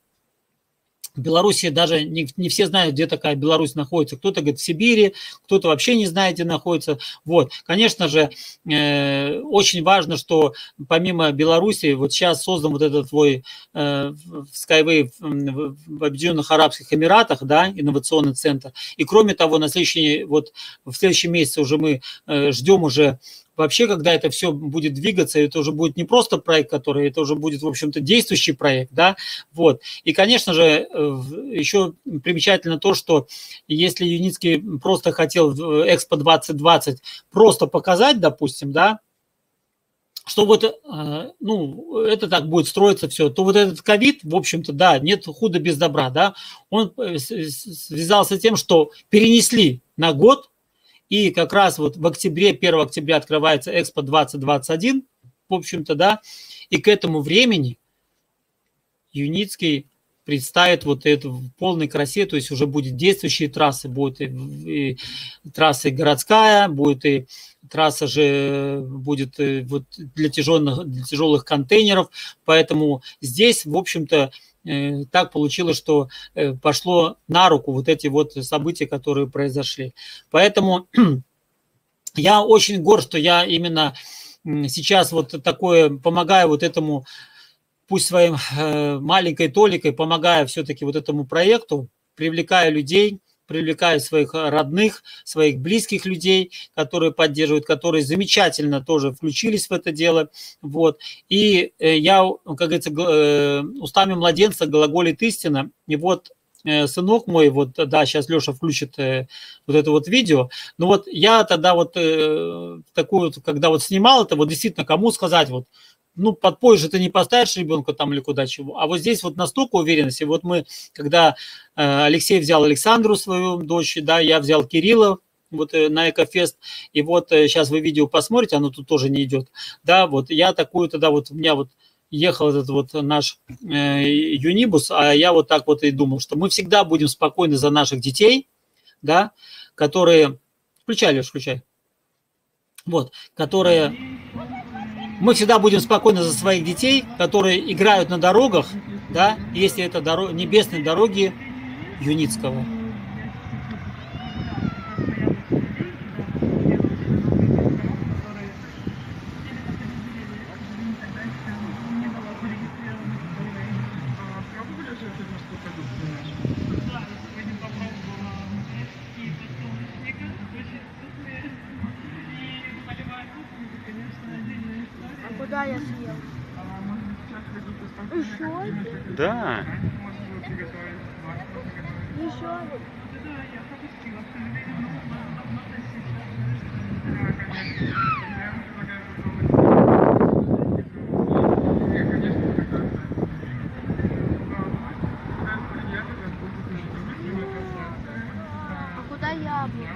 в Беларуси даже не все знают, где такая Беларусь находится. Кто-то говорит в Сибири, кто-то вообще не знает, где находится. Вот, конечно же, очень важно, что помимо Беларуси, вот сейчас создан вот этот твой Skyway в Объединенных Арабских Эмиратах, да, инновационный центр. И кроме того, в следующем месяце уже мы ждем уже вообще, когда это все будет двигаться, это уже будет не просто проект, который, это уже будет, в общем-то, действующий проект, да, вот. И, конечно же, еще примечательно то, что если Юницкий просто хотел в Экспо 2020 просто показать, допустим, да, что вот, ну, это так будет строиться все, то вот этот ковид, в общем-то, да, нет худа без добра, да, он связался с тем, что перенесли на год. И как раз вот в октябре, 1 октября открывается Экспо 2021, в общем-то, да, и к этому времени Юницкий представит вот это в полной красе, то есть уже будет действующие трассы, будет и трасса городская, будет и трасса же будет вот для тяжелых контейнеров, поэтому здесь, в общем-то, так получилось, что пошло на руку вот эти вот события, которые произошли. Поэтому я очень горд, что я именно сейчас вот такое помогаю вот этому, пусть своим маленькой толикой, помогаю все-таки вот этому проекту, привлекаю людей, привлекаю своих родных, своих близких людей, которые поддерживают, которые замечательно тоже включились в это дело. Вот. И я, как говорится, устами младенца глаголит истина. И вот сынок мой, вот, да, сейчас Леша включит вот это вот видео, но вот я тогда вот такую, когда вот снимал это, вот действительно, кому сказать, вот, ну, под поезд же ты не поставишь ребенка там или куда чего. А вот здесь вот настолько уверенность. И вот мы, когда Алексей взял Александру, свою дочь, да, я взял Кирилла, вот на Экофест, и вот сейчас вы видео посмотрите, оно тут тоже не идет, да, вот я такую тогда, вот у меня вот ехал этот вот наш Юнибус, а я вот так вот и думал, что мы всегда будем спокойны за наших детей, да, которые, включай, Леш, включай, вот, которые, мы всегда будем спокойны за своих детей, которые играют на дорогах, да, если это небесные дороги Юницкого.
Куда я съел? Еще?
Да.
Еще? А куда яблоко?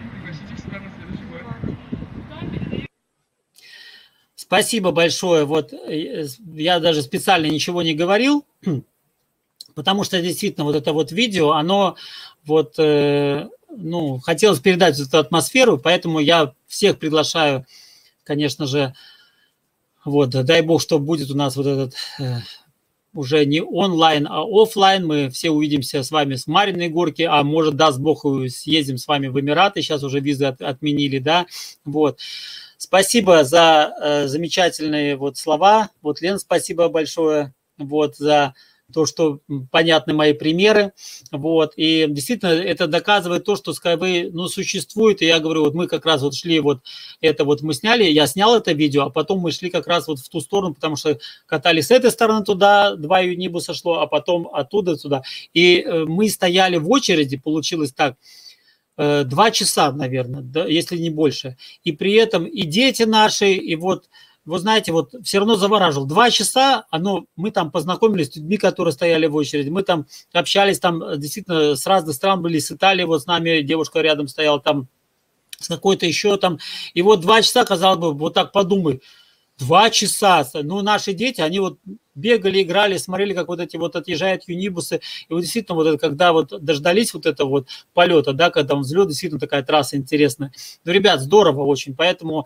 Спасибо большое. Вот я даже специально ничего не говорил, потому что действительно вот это вот видео, оно вот, ну, хотелось передать эту атмосферу, поэтому я всех приглашаю, конечно же, вот, дай бог, что будет у нас вот этот уже не онлайн, а офлайн. Мы все увидимся с вами с Мариной горки, а может, даст бог, съездим с вами в Эмираты, сейчас уже визы отменили, да, вот. Спасибо за замечательные вот слова. Вот, Лен, спасибо большое вот за то, что понятны мои примеры. Вот. И действительно это доказывает то, что Skyway, ну, существует. И я говорю, вот мы как раз вот шли, вот это вот мы сняли, я снял это видео, а потом мы шли как раз вот в ту сторону, потому что катались с этой стороны туда, 2 юнибуса шло, а потом оттуда сюда. И мы стояли в очереди, получилось так, 2 часа, наверное, да, если не больше. И при этом и дети наши, и вот, вы знаете, вот все равно завораживал. 2 часа, мы там познакомились с людьми, которые стояли в очереди. Мы там общались, там действительно с разных стран были, с Италии, вот с нами девушка рядом стояла, там с какой-то еще там. И вот 2 часа, казалось бы, вот так подумай, 2 часа. Ну, наши дети, они вот бегали, играли, смотрели, как вот эти вот отъезжают юнибусы. И вот действительно, вот это, когда вот дождались вот этого вот полета, да, когда он взлет, действительно такая трасса интересная. Ну, ребят, здорово очень. Поэтому,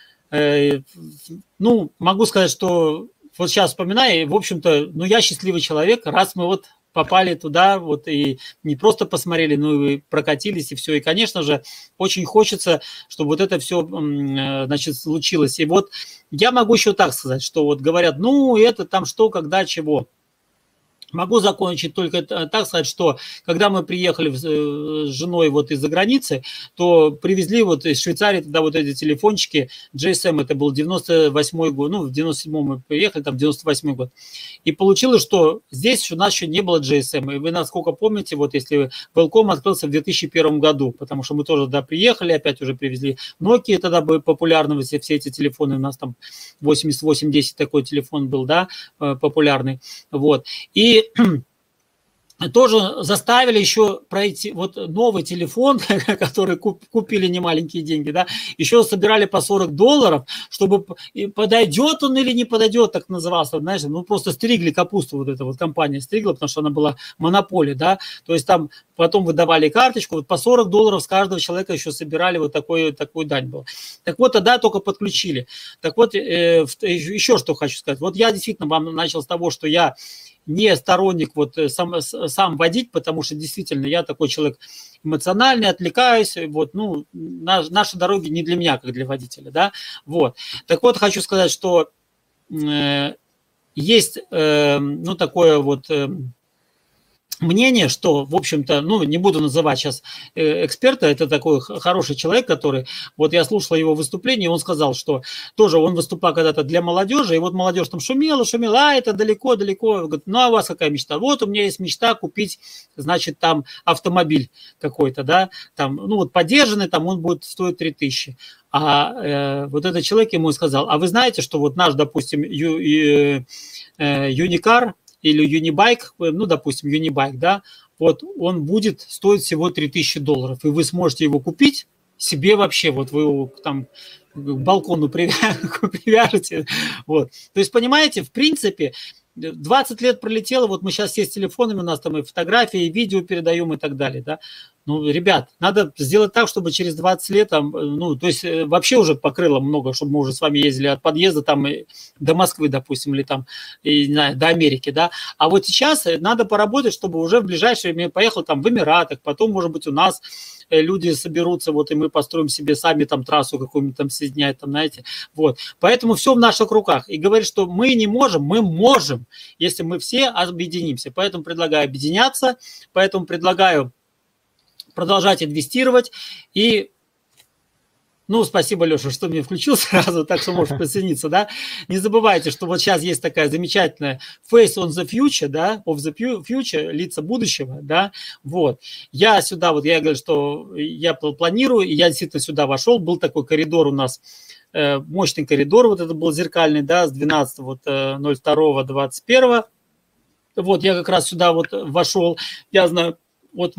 ну, могу сказать, что вот сейчас вспоминаю, в общем-то, ну, я счастливый человек, раз мы вот попали туда, вот и не просто посмотрели, но и прокатились, и все. И, конечно же, очень хочется, чтобы вот это все, значит, случилось. И вот я могу еще так сказать, что вот говорят, ну, это там что, когда, чего. Могу закончить только так сказать, что когда мы приехали с женой вот из-за границы, то привезли вот из Швейцарии тогда вот эти телефончики GSM, это был 98-й год, ну, в 97-м мы приехали, там 98-й год. И получилось, что здесь у нас еще не было GSM. И вы, насколько помните, вот если Welcome открылся в 2001 году, потому что мы тоже туда приехали, опять уже привезли Nokia, тогда были популярны все эти телефоны, у нас там 8810 такой телефон был, да, популярный, вот. И тоже заставили еще пройти вот новый телефон, который купили немаленькие деньги, да, еще собирали по $40, чтобы подойдет он или не подойдет, так назывался, знаешь, ну просто стригли капусту, вот эта вот компания стригла, потому что она была монополия, да, то есть там потом выдавали карточку, вот по $40 с каждого человека еще собирали, вот такую дань был. Так вот тогда только подключили. Так вот, еще что хочу сказать, вот я действительно вам начал с того, что я не сторонник вот сам водить, потому что действительно я такой человек эмоциональный, отвлекаюсь, вот, ну, наши дороги не для меня, как для водителя, да, вот. Так вот, хочу сказать, что есть, ну, такое вот мнение, что, в общем-то, ну, не буду называть сейчас эксперта, это такой хороший человек, который, вот я слушал его выступление, он сказал, что тоже он выступал когда-то для молодежи, и вот молодежь там шумела, это далеко, говорит, ну, а у вас какая мечта? Вот у меня есть мечта купить, значит, там автомобиль какой-то, да, там, ну, вот подержанный, там он будет стоить 3000. А вот этот человек ему сказал, а вы знаете, что вот наш, допустим, Юникар, или Юнибайк, ну, допустим, Юнибайк, да, вот он будет стоить всего $3000, и вы сможете его купить себе вообще, вот вы его там к балкону привяжете, вот. То есть, понимаете, в принципе, 20 лет пролетело, вот мы сейчас все с телефонами, у нас там и фотографии, и видео передаем и так далее, да. Ну, ребят, надо сделать так, чтобы через 20 лет, там, ну, то есть вообще уже покрыло много, чтобы мы уже с вами ездили от подъезда там до Москвы, допустим, или там, и, не знаю, до Америки, да. А вот сейчас надо поработать, чтобы уже в ближайшее время поехал там в Эмиратах, потом, может быть, у нас люди соберутся, вот, и мы построим себе сами там трассу какую-нибудь там соединять, там, знаете, вот. Поэтому все в наших руках. И говорит, что мы не можем, мы можем, если мы все объединимся. Поэтому предлагаю объединяться, поэтому предлагаю продолжать инвестировать. И, ну, спасибо, Леша, что мне включил сразу, так что можешь присоединиться, да. Не забывайте, что вот сейчас есть такая замечательная Face on the Future, да, of the Future, лица будущего, да, вот. Я сюда, вот я говорю, что я планирую, и я действительно сюда вошел, был такой коридор у нас, мощный коридор, вот это был зеркальный, да, с 12.02.21. Вот я как раз сюда вот вошел, я знаю, вот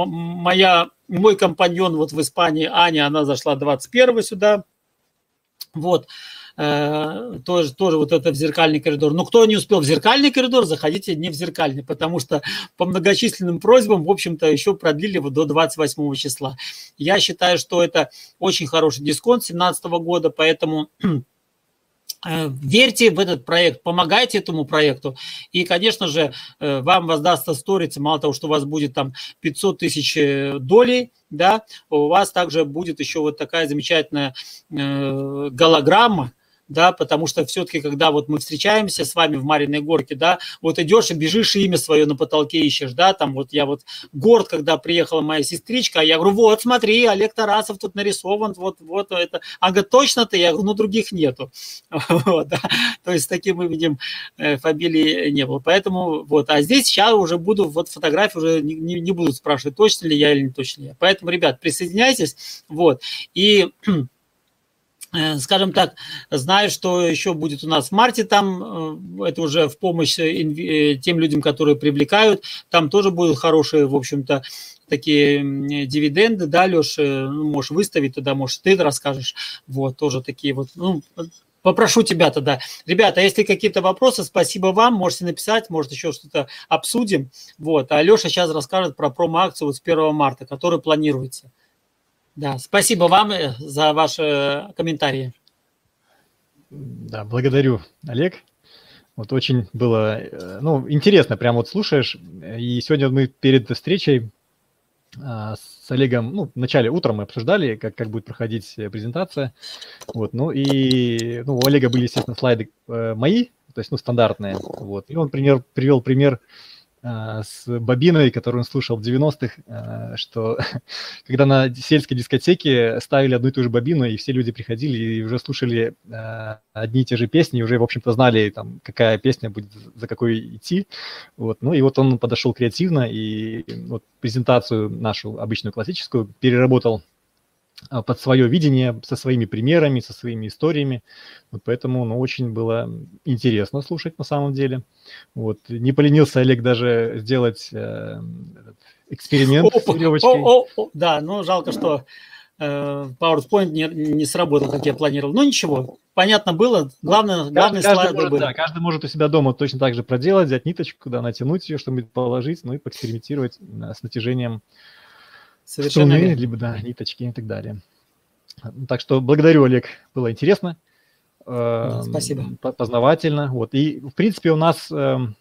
мой компаньон вот в Испании, Аня, она зашла 21 сюда, вот, тоже вот это в зеркальный коридор. Но кто не успел в зеркальный коридор, заходите не в зеркальный, потому что по многочисленным просьбам, в общем-то, еще продлили его до 28 числа. Я считаю, что это очень хороший дисконт 2017 года, поэтому... Верьте в этот проект, помогайте этому проекту, и, конечно же, вам воздастся сторица, мало того, что у вас будет там 500 тысяч долей, да, у вас также будет еще вот такая замечательная голограмма, да, потому что все-таки, когда вот мы встречаемся с вами в Марьиной Горке, да, вот идешь и бежишь, и имя свое на потолке ищешь, да, там вот я вот горд, когда приехала моя сестричка, я говорю, вот, смотри, Олег Тарасов тут нарисован, вот это, она говорит, точно ты? Я говорю, ну, других нету, вот, да. То есть таким мы видим, фамилии не было, поэтому вот, а здесь сейчас уже буду, вот фотографии уже не будут спрашивать, точно ли я или не точно ли я, поэтому, ребят, присоединяйтесь, вот, и... Скажем так, знаю, что еще будет у нас в марте, там это уже в помощь тем людям, которые привлекают, там тоже будут хорошие, в общем-то, такие дивиденды, да, Леш, ну, можешь выставить туда, может, ты расскажешь, вот, тоже такие вот, ну, попрошу тебя тогда. Ребята, если какие-то вопросы, спасибо вам, можете написать, может, еще что-то обсудим, вот, а Леша сейчас расскажет про промо-акцию вот с 1 марта, которая планируется. Да, спасибо вам за ваши комментарии.
Да, благодарю, Олег. Вот очень было, ну, интересно, прям вот слушаешь. И сегодня мы перед встречей с Олегом, ну, в начале утром мы обсуждали, как будет проходить презентация. Вот, ну, и ну, у Олега были, естественно, слайды мои, то есть, ну, стандартные. Вот, и он привел пример с бобиной, которую он слушал в 90-х, что когда на сельской дискотеке ставили одну и ту же бобину, и все люди приходили и уже слушали одни и те же песни, и уже, в общем-то, знали, там, какая песня будет за какой идти. Вот. Ну и вот он подошел креативно, и вот презентацию нашу обычную классическую переработал под свое видение, со своими примерами, со своими историями. Вот поэтому, ну, очень было интересно слушать на самом деле. Вот. Не поленился Олег даже сделать эксперимент с веревочкой.
Да, ну жалко, что PowerPoint не сработал, как я планировал. Ну ничего, понятно было. Главный слайд был.
Да, каждый может у себя дома точно так же проделать, взять ниточку, да, натянуть ее, что-нибудь положить, ну и поэкспериментировать с натяжением струны, либо, да, ниточки и так далее. Так что благодарю, Олег, было интересно,
спасибо.
Познавательно. Вот. И, в принципе, у нас,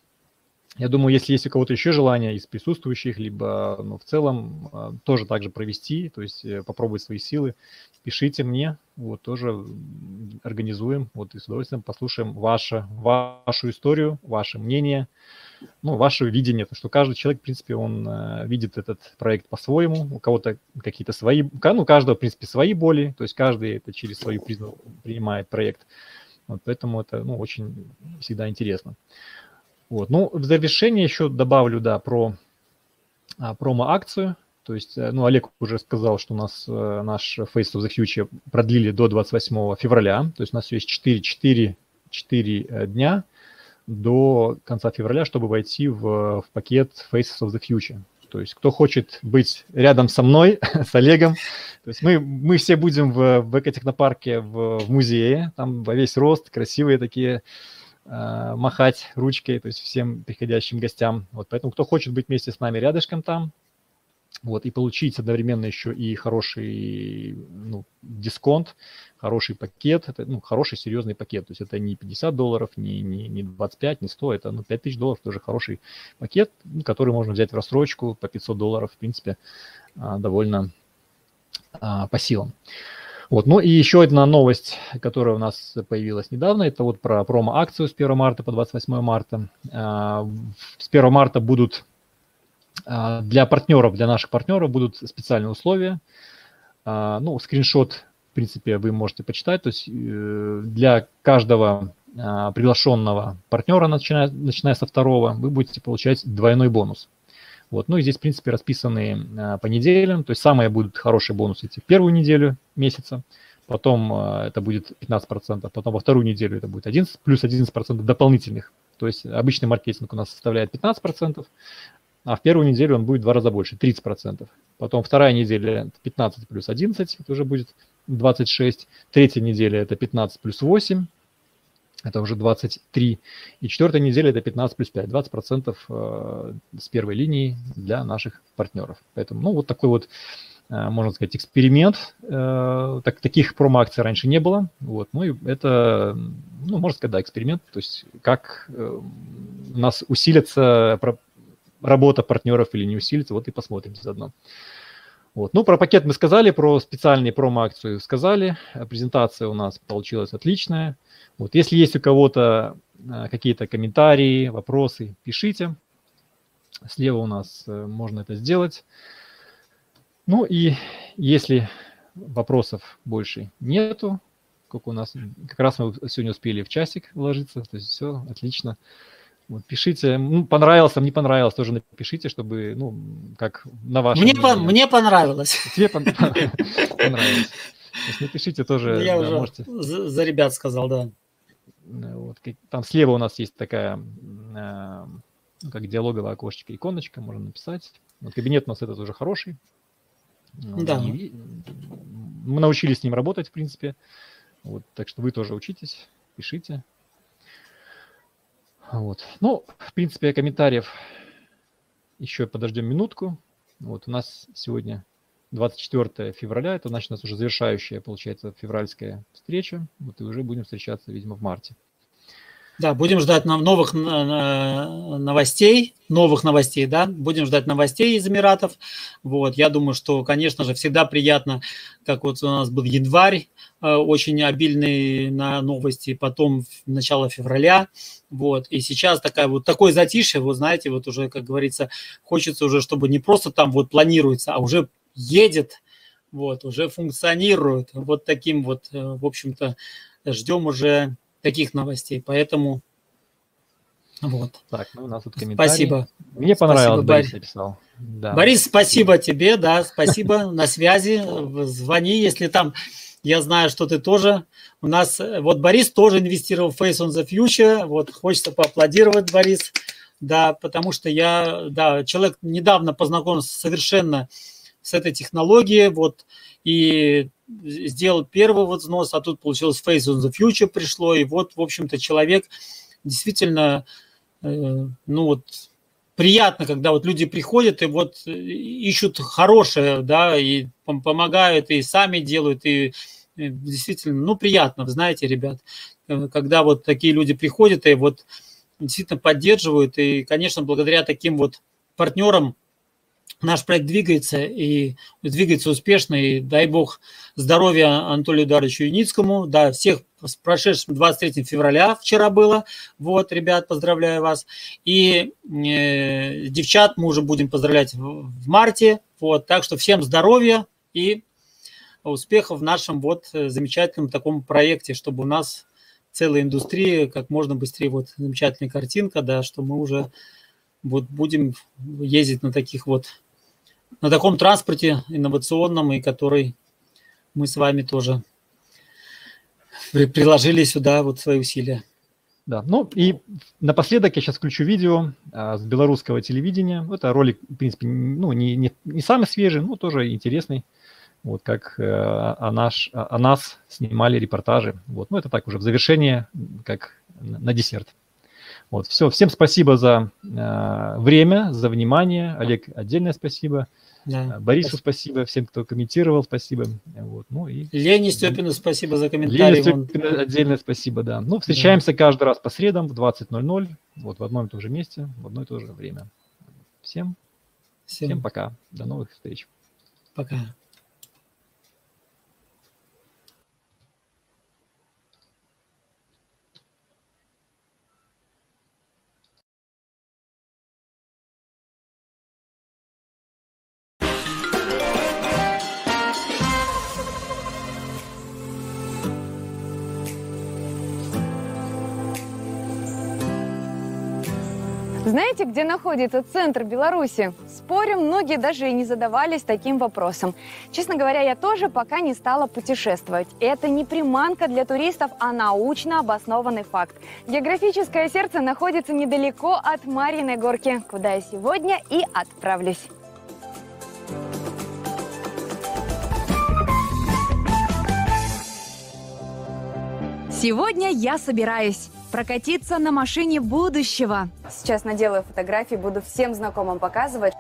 я думаю, если есть у кого-то еще желание из присутствующих, либо, ну, в целом тоже так же провести, то есть попробовать свои силы, пишите мне, вот, тоже организуем, вот, и с удовольствием послушаем вашу историю, ваше мнение. ну, ваше видение, то, что каждый человек, в принципе, он видит этот проект по-своему, у кого-то какие-то свои, ну, у каждого, в принципе, свои боли, то есть каждый это через свою призму принимает проект. Вот поэтому это, ну, очень всегда интересно. Вот. Ну, в завершение еще добавлю, да, про промо-акцию. То есть, ну, Олег уже сказал, что у нас наш Face of the Future продлили до 28 февраля. То есть у нас есть 4 дня до конца февраля, чтобы войти в пакет Faces of the Future. То есть кто хочет быть рядом со мной, с Олегом, то есть мы все будем в экотехнопарке в музее, там во весь рост, красивые такие, махать ручкой, то есть всем приходящим гостям. Вот поэтому кто хочет быть вместе с нами рядышком там, вот, и получить одновременно еще и хороший, ну, дисконт, хороший пакет, это, ну, хороший серьезный пакет, то есть это не $50, не 25, не 100, это, ну, $5000 тоже хороший пакет, который можно взять в рассрочку по $500, в принципе, довольно по силам. Вот. Ну и еще одна новость, которая у нас появилась недавно, это вот про промо-акцию с 1 марта по 28 марта. С 1 марта будут для партнеров, для наших партнеров будут специальные условия. Ну, скриншот, в принципе, вы можете почитать. То есть для каждого приглашенного партнера, начиная со 2, вы будете получать двойной бонус. Вот. Ну и здесь, в принципе, расписаны по неделям. То есть самые будут хорошие бонусы эти в первую неделю месяца, потом это будет 15%, потом во вторую неделю это будет 11, плюс 11% дополнительных. То есть обычный маркетинг у нас составляет 15%, а в первую неделю он будет в 2 раза больше, 30%. Потом вторая неделя 15 плюс 11, это уже будет 26. Третья неделя это 15 плюс 8, это уже 23. И четвертая неделя это 15 плюс 5, 20% с первой линии для наших партнеров. Поэтому, ну, вот такой вот, можно сказать, эксперимент. Таких промо-акций раньше не было. Вот. Ну, и это, ну, можно сказать, да, эксперимент. То есть как у нас усилится работа партнеров или не усилится, вот и посмотрим заодно. Вот. Ну, про пакет мы сказали, про специальные промо-акцию сказали. Презентация у нас получилась отличная. Вот. Если есть у кого-то какие-то комментарии, вопросы, пишите. Слева у нас можно это сделать. Ну и если вопросов больше нету, как у нас, как раз мы сегодня успели в часик вложиться, то есть все отлично. Вот, пишите, ну, понравился, не понравилось, тоже напишите, чтобы, ну, как на вашем
Мне понравилось.
Тебе понравилось. То есть напишите тоже.
Я
да,
уже
можете.
за ребят сказал, да.
Вот, там слева у нас есть такая, как диалоговое окошечко, иконочка, можно написать. Вот кабинет у нас этот уже хороший.
Да.
Мы научились с ним работать, в принципе. Вот, так что вы тоже учитесь, пишите. Вот. Ну, в принципе, комментариев еще подождем минутку. Вот у нас сегодня 24 февраля, это значит у нас уже завершающая, получается, февральская встреча. Вот и уже будем встречаться, видимо, в марте.
Да, будем ждать новых новостей, да, будем ждать новостей из Эмиратов. Вот, я думаю, что, конечно же, всегда приятно, как вот у нас был январь, очень обильный на новости, потом начало февраля, вот, и сейчас такое затишье, вот знаете, вот уже, как говорится, хочется уже, чтобы не просто там вот планируется, а уже едет, вот, уже функционирует, вот таким вот, в общем-то, ждем уже таких новостей, поэтому вот.
Так, ну у нас тут комментарий.
Спасибо.
Мне понравилось, Борис написал. Да.
Борис, спасибо тебе, да, спасибо, на связи, звони, если там, я знаю, что ты тоже, у нас, вот Борис тоже инвестировал в Face on the Future, вот, хочется поаплодировать, Борис, да, потому что человек недавно познакомился совершенно с этой технологией, вот, и сделал первый вот взнос, а тут получилось Face on the Future пришло, и вот, в общем-то, человек действительно, ну вот, приятно, когда вот люди приходят и вот ищут хорошее, да, и помогают, и сами делают, и действительно, ну, приятно, вы знаете, ребят, когда вот такие люди приходят и вот действительно поддерживают, и, конечно, благодаря таким вот партнерам наш проект двигается, и двигается успешно, и дай бог здоровья Анатолию Эдуардовичу Юницкому, да, всех с прошедшим 23 февраля, вчера было. Вот, ребят, поздравляю вас. И девчат мы уже будем поздравлять в марте. Вот, так что всем здоровья и успехов в нашем вот замечательном таком проекте, чтобы у нас целая индустрия, как можно быстрее, вот замечательная картинка, да, что мы уже вот будем ездить на таких вот, на таком транспорте инновационном, и который мы с вами тоже приложили сюда вот свои усилия.
Да, ну и напоследок я сейчас включу видео с белорусского телевидения. Это ролик, в принципе, ну, не самый свежий, но тоже интересный. Вот как о нас снимали репортажи. Вот, ну это так уже в завершение, как на десерт. Вот, все, всем спасибо за время, за внимание. Олег, отдельное спасибо.
Да.
Борису спасибо, всем, кто комментировал, спасибо. Вот, ну и
Лене Степину спасибо за комментарий.
Лене Степину отдельное спасибо, да. Ну, встречаемся каждый раз по средам в 20:00, вот в одном и том же месте, в одно и то же время. Всем пока. До новых встреч.
Пока.
Знаете, где находится центр Беларуси? Спорю, многие даже и не задавались таким вопросом. Честно говоря, я тоже пока не стала путешествовать. Это не приманка для туристов, а научно обоснованный факт. Географическое сердце находится недалеко от Марьиной горки, куда я сегодня и отправлюсь. Сегодня я собираюсь прокатиться на машине будущего. Сейчас наделаю фотографии, буду всем знакомым показывать.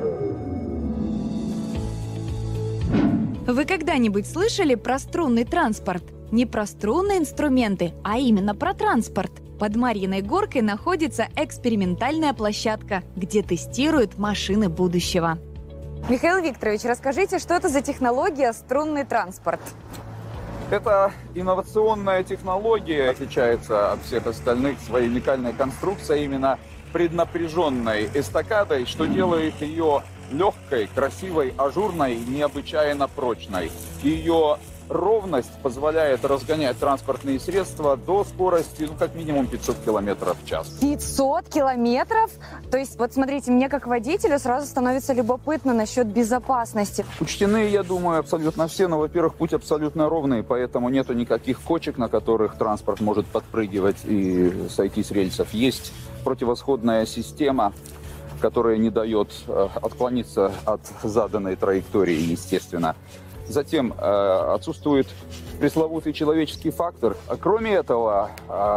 Вы когда-нибудь слышали про струнный транспорт? Не про струнные инструменты, а именно про транспорт. Под Марьиной горкой находится экспериментальная площадка, где тестируют машины будущего. Михаил Викторович, расскажите, что это за технология струнный транспорт?
Это инновационная технология, отличается от всех остальных своей уникальной конструкцией, именно преднапряженной эстакадой, что делает ее легкой, красивой, ажурной, необычайно прочной. Ее ровность позволяет разгонять транспортные средства до скорости, как минимум 500 километров в час. 500
километров? То есть, вот смотрите, мне как водителю сразу становится любопытно насчет безопасности.
Учтены, я думаю, абсолютно все, но, во-первых, путь абсолютно ровный, поэтому нету никаких кочек, на которых транспорт может подпрыгивать и сойти с рельсов. Есть противосходная система, которая не дает отклониться от заданной траектории, естественно. Затем отсутствует пресловутый человеческий фактор. А кроме этого,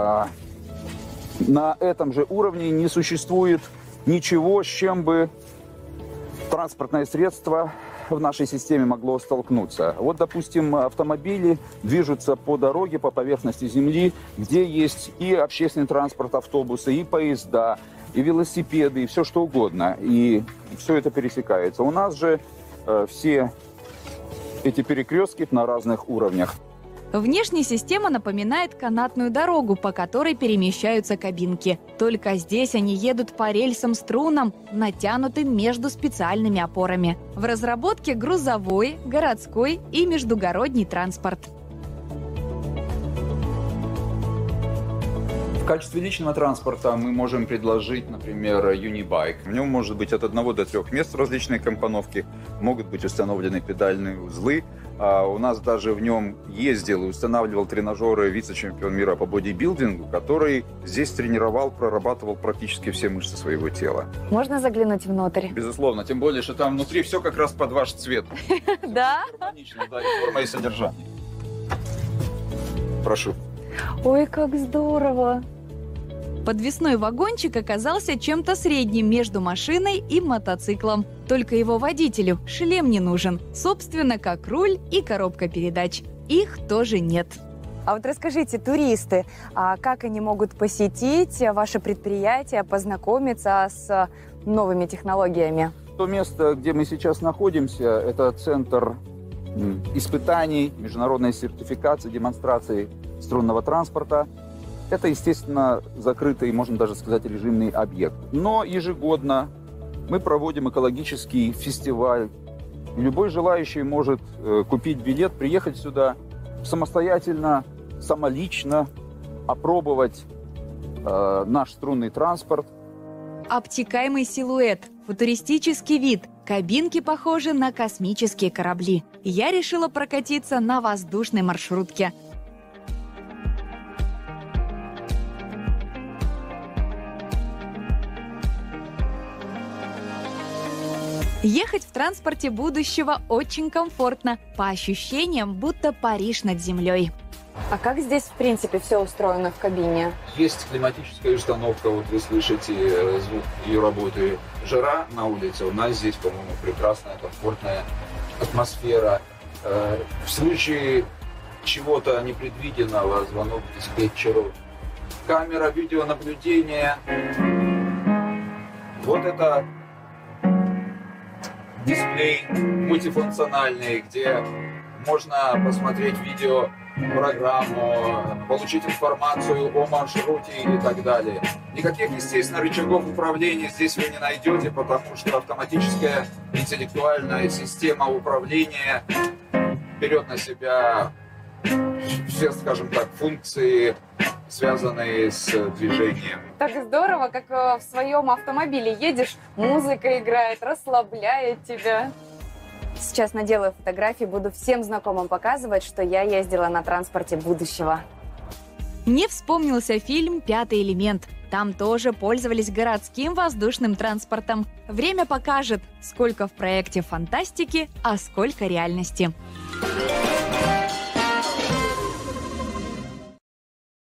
на этом же уровне не существует ничего, с чем бы транспортное средство в нашей системе могло столкнуться. Вот, допустим, автомобили движутся по дороге, по поверхности земли, где есть и общественный транспорт, автобусы, и поезда, и велосипеды, и все что угодно. И все это пересекается. У нас же все эти перекрестки на разных уровнях.
Внешняя система напоминает канатную дорогу, по которой перемещаются кабинки. Только здесь они едут по рельсам-струнам, натянутым между специальными опорами. В разработке грузовой, городской и междугородний транспорт.
В качестве личного транспорта мы можем предложить, например, Unibike. В нем может быть от 1 до 3 мест различные компоновки, могут быть установлены педальные узлы. У нас даже в нем ездил и устанавливал тренажеры вице-чемпион мира по бодибилдингу, который здесь тренировал, прорабатывал практически все мышцы своего тела.
Можно заглянуть внутрь?
Безусловно, тем более, что там внутри все как раз под ваш цвет.
Да?
Гармонично, да, и форма, и содержание. Прошу.
Ой, как здорово! Подвесной вагончик оказался чем-то средним между машиной и мотоциклом. Только его водителю шлем не нужен. Собственно, как руль и коробка передач. Их тоже нет. А вот расскажите, туристы, как они могут посетить ваше предприятие, познакомиться с новыми технологиями?
То место, где мы сейчас находимся, это центр испытаний, международной сертификации, демонстрации струнного транспорта. Это, естественно, закрытый, можно даже сказать, режимный объект. Но ежегодно мы проводим экологический фестиваль. Любой желающий может купить билет, приехать сюда самостоятельно, самолично, опробовать наш струнный транспорт.
Обтекаемый силуэт, футуристический вид, кабинки похожи на космические корабли. Я решила прокатиться на воздушной маршрутке. Ехать в транспорте будущего очень комфортно, по ощущениям, будто Париж над землей.
А как здесь, в принципе, все устроено в кабине?
Есть климатическая установка, вот вы слышите звук ее работы. Жара на улице, у нас здесь, по-моему, прекрасная, комфортная атмосфера. В случае чего-то непредвиденного, звонок диспетчеру. Камера видеонаблюдения. Вот это дисплей мультифункциональный, где можно посмотреть видеопрограмму, получить информацию о маршруте и так далее. Никаких, естественно, рычагов управления здесь вы не найдете, потому что автоматическая интеллектуальная система управления берет на себя все, скажем так, функции, связанные с движением.
Так здорово, как в своем автомобиле едешь, музыка играет, расслабляет тебя. Сейчас наделаю фотографии, буду всем знакомым показывать, что я ездила на транспорте будущего.
Мне вспомнился фильм «Пятый элемент». Там тоже пользовались городским воздушным транспортом. Время покажет, сколько в проекте фантастики, а сколько реальности.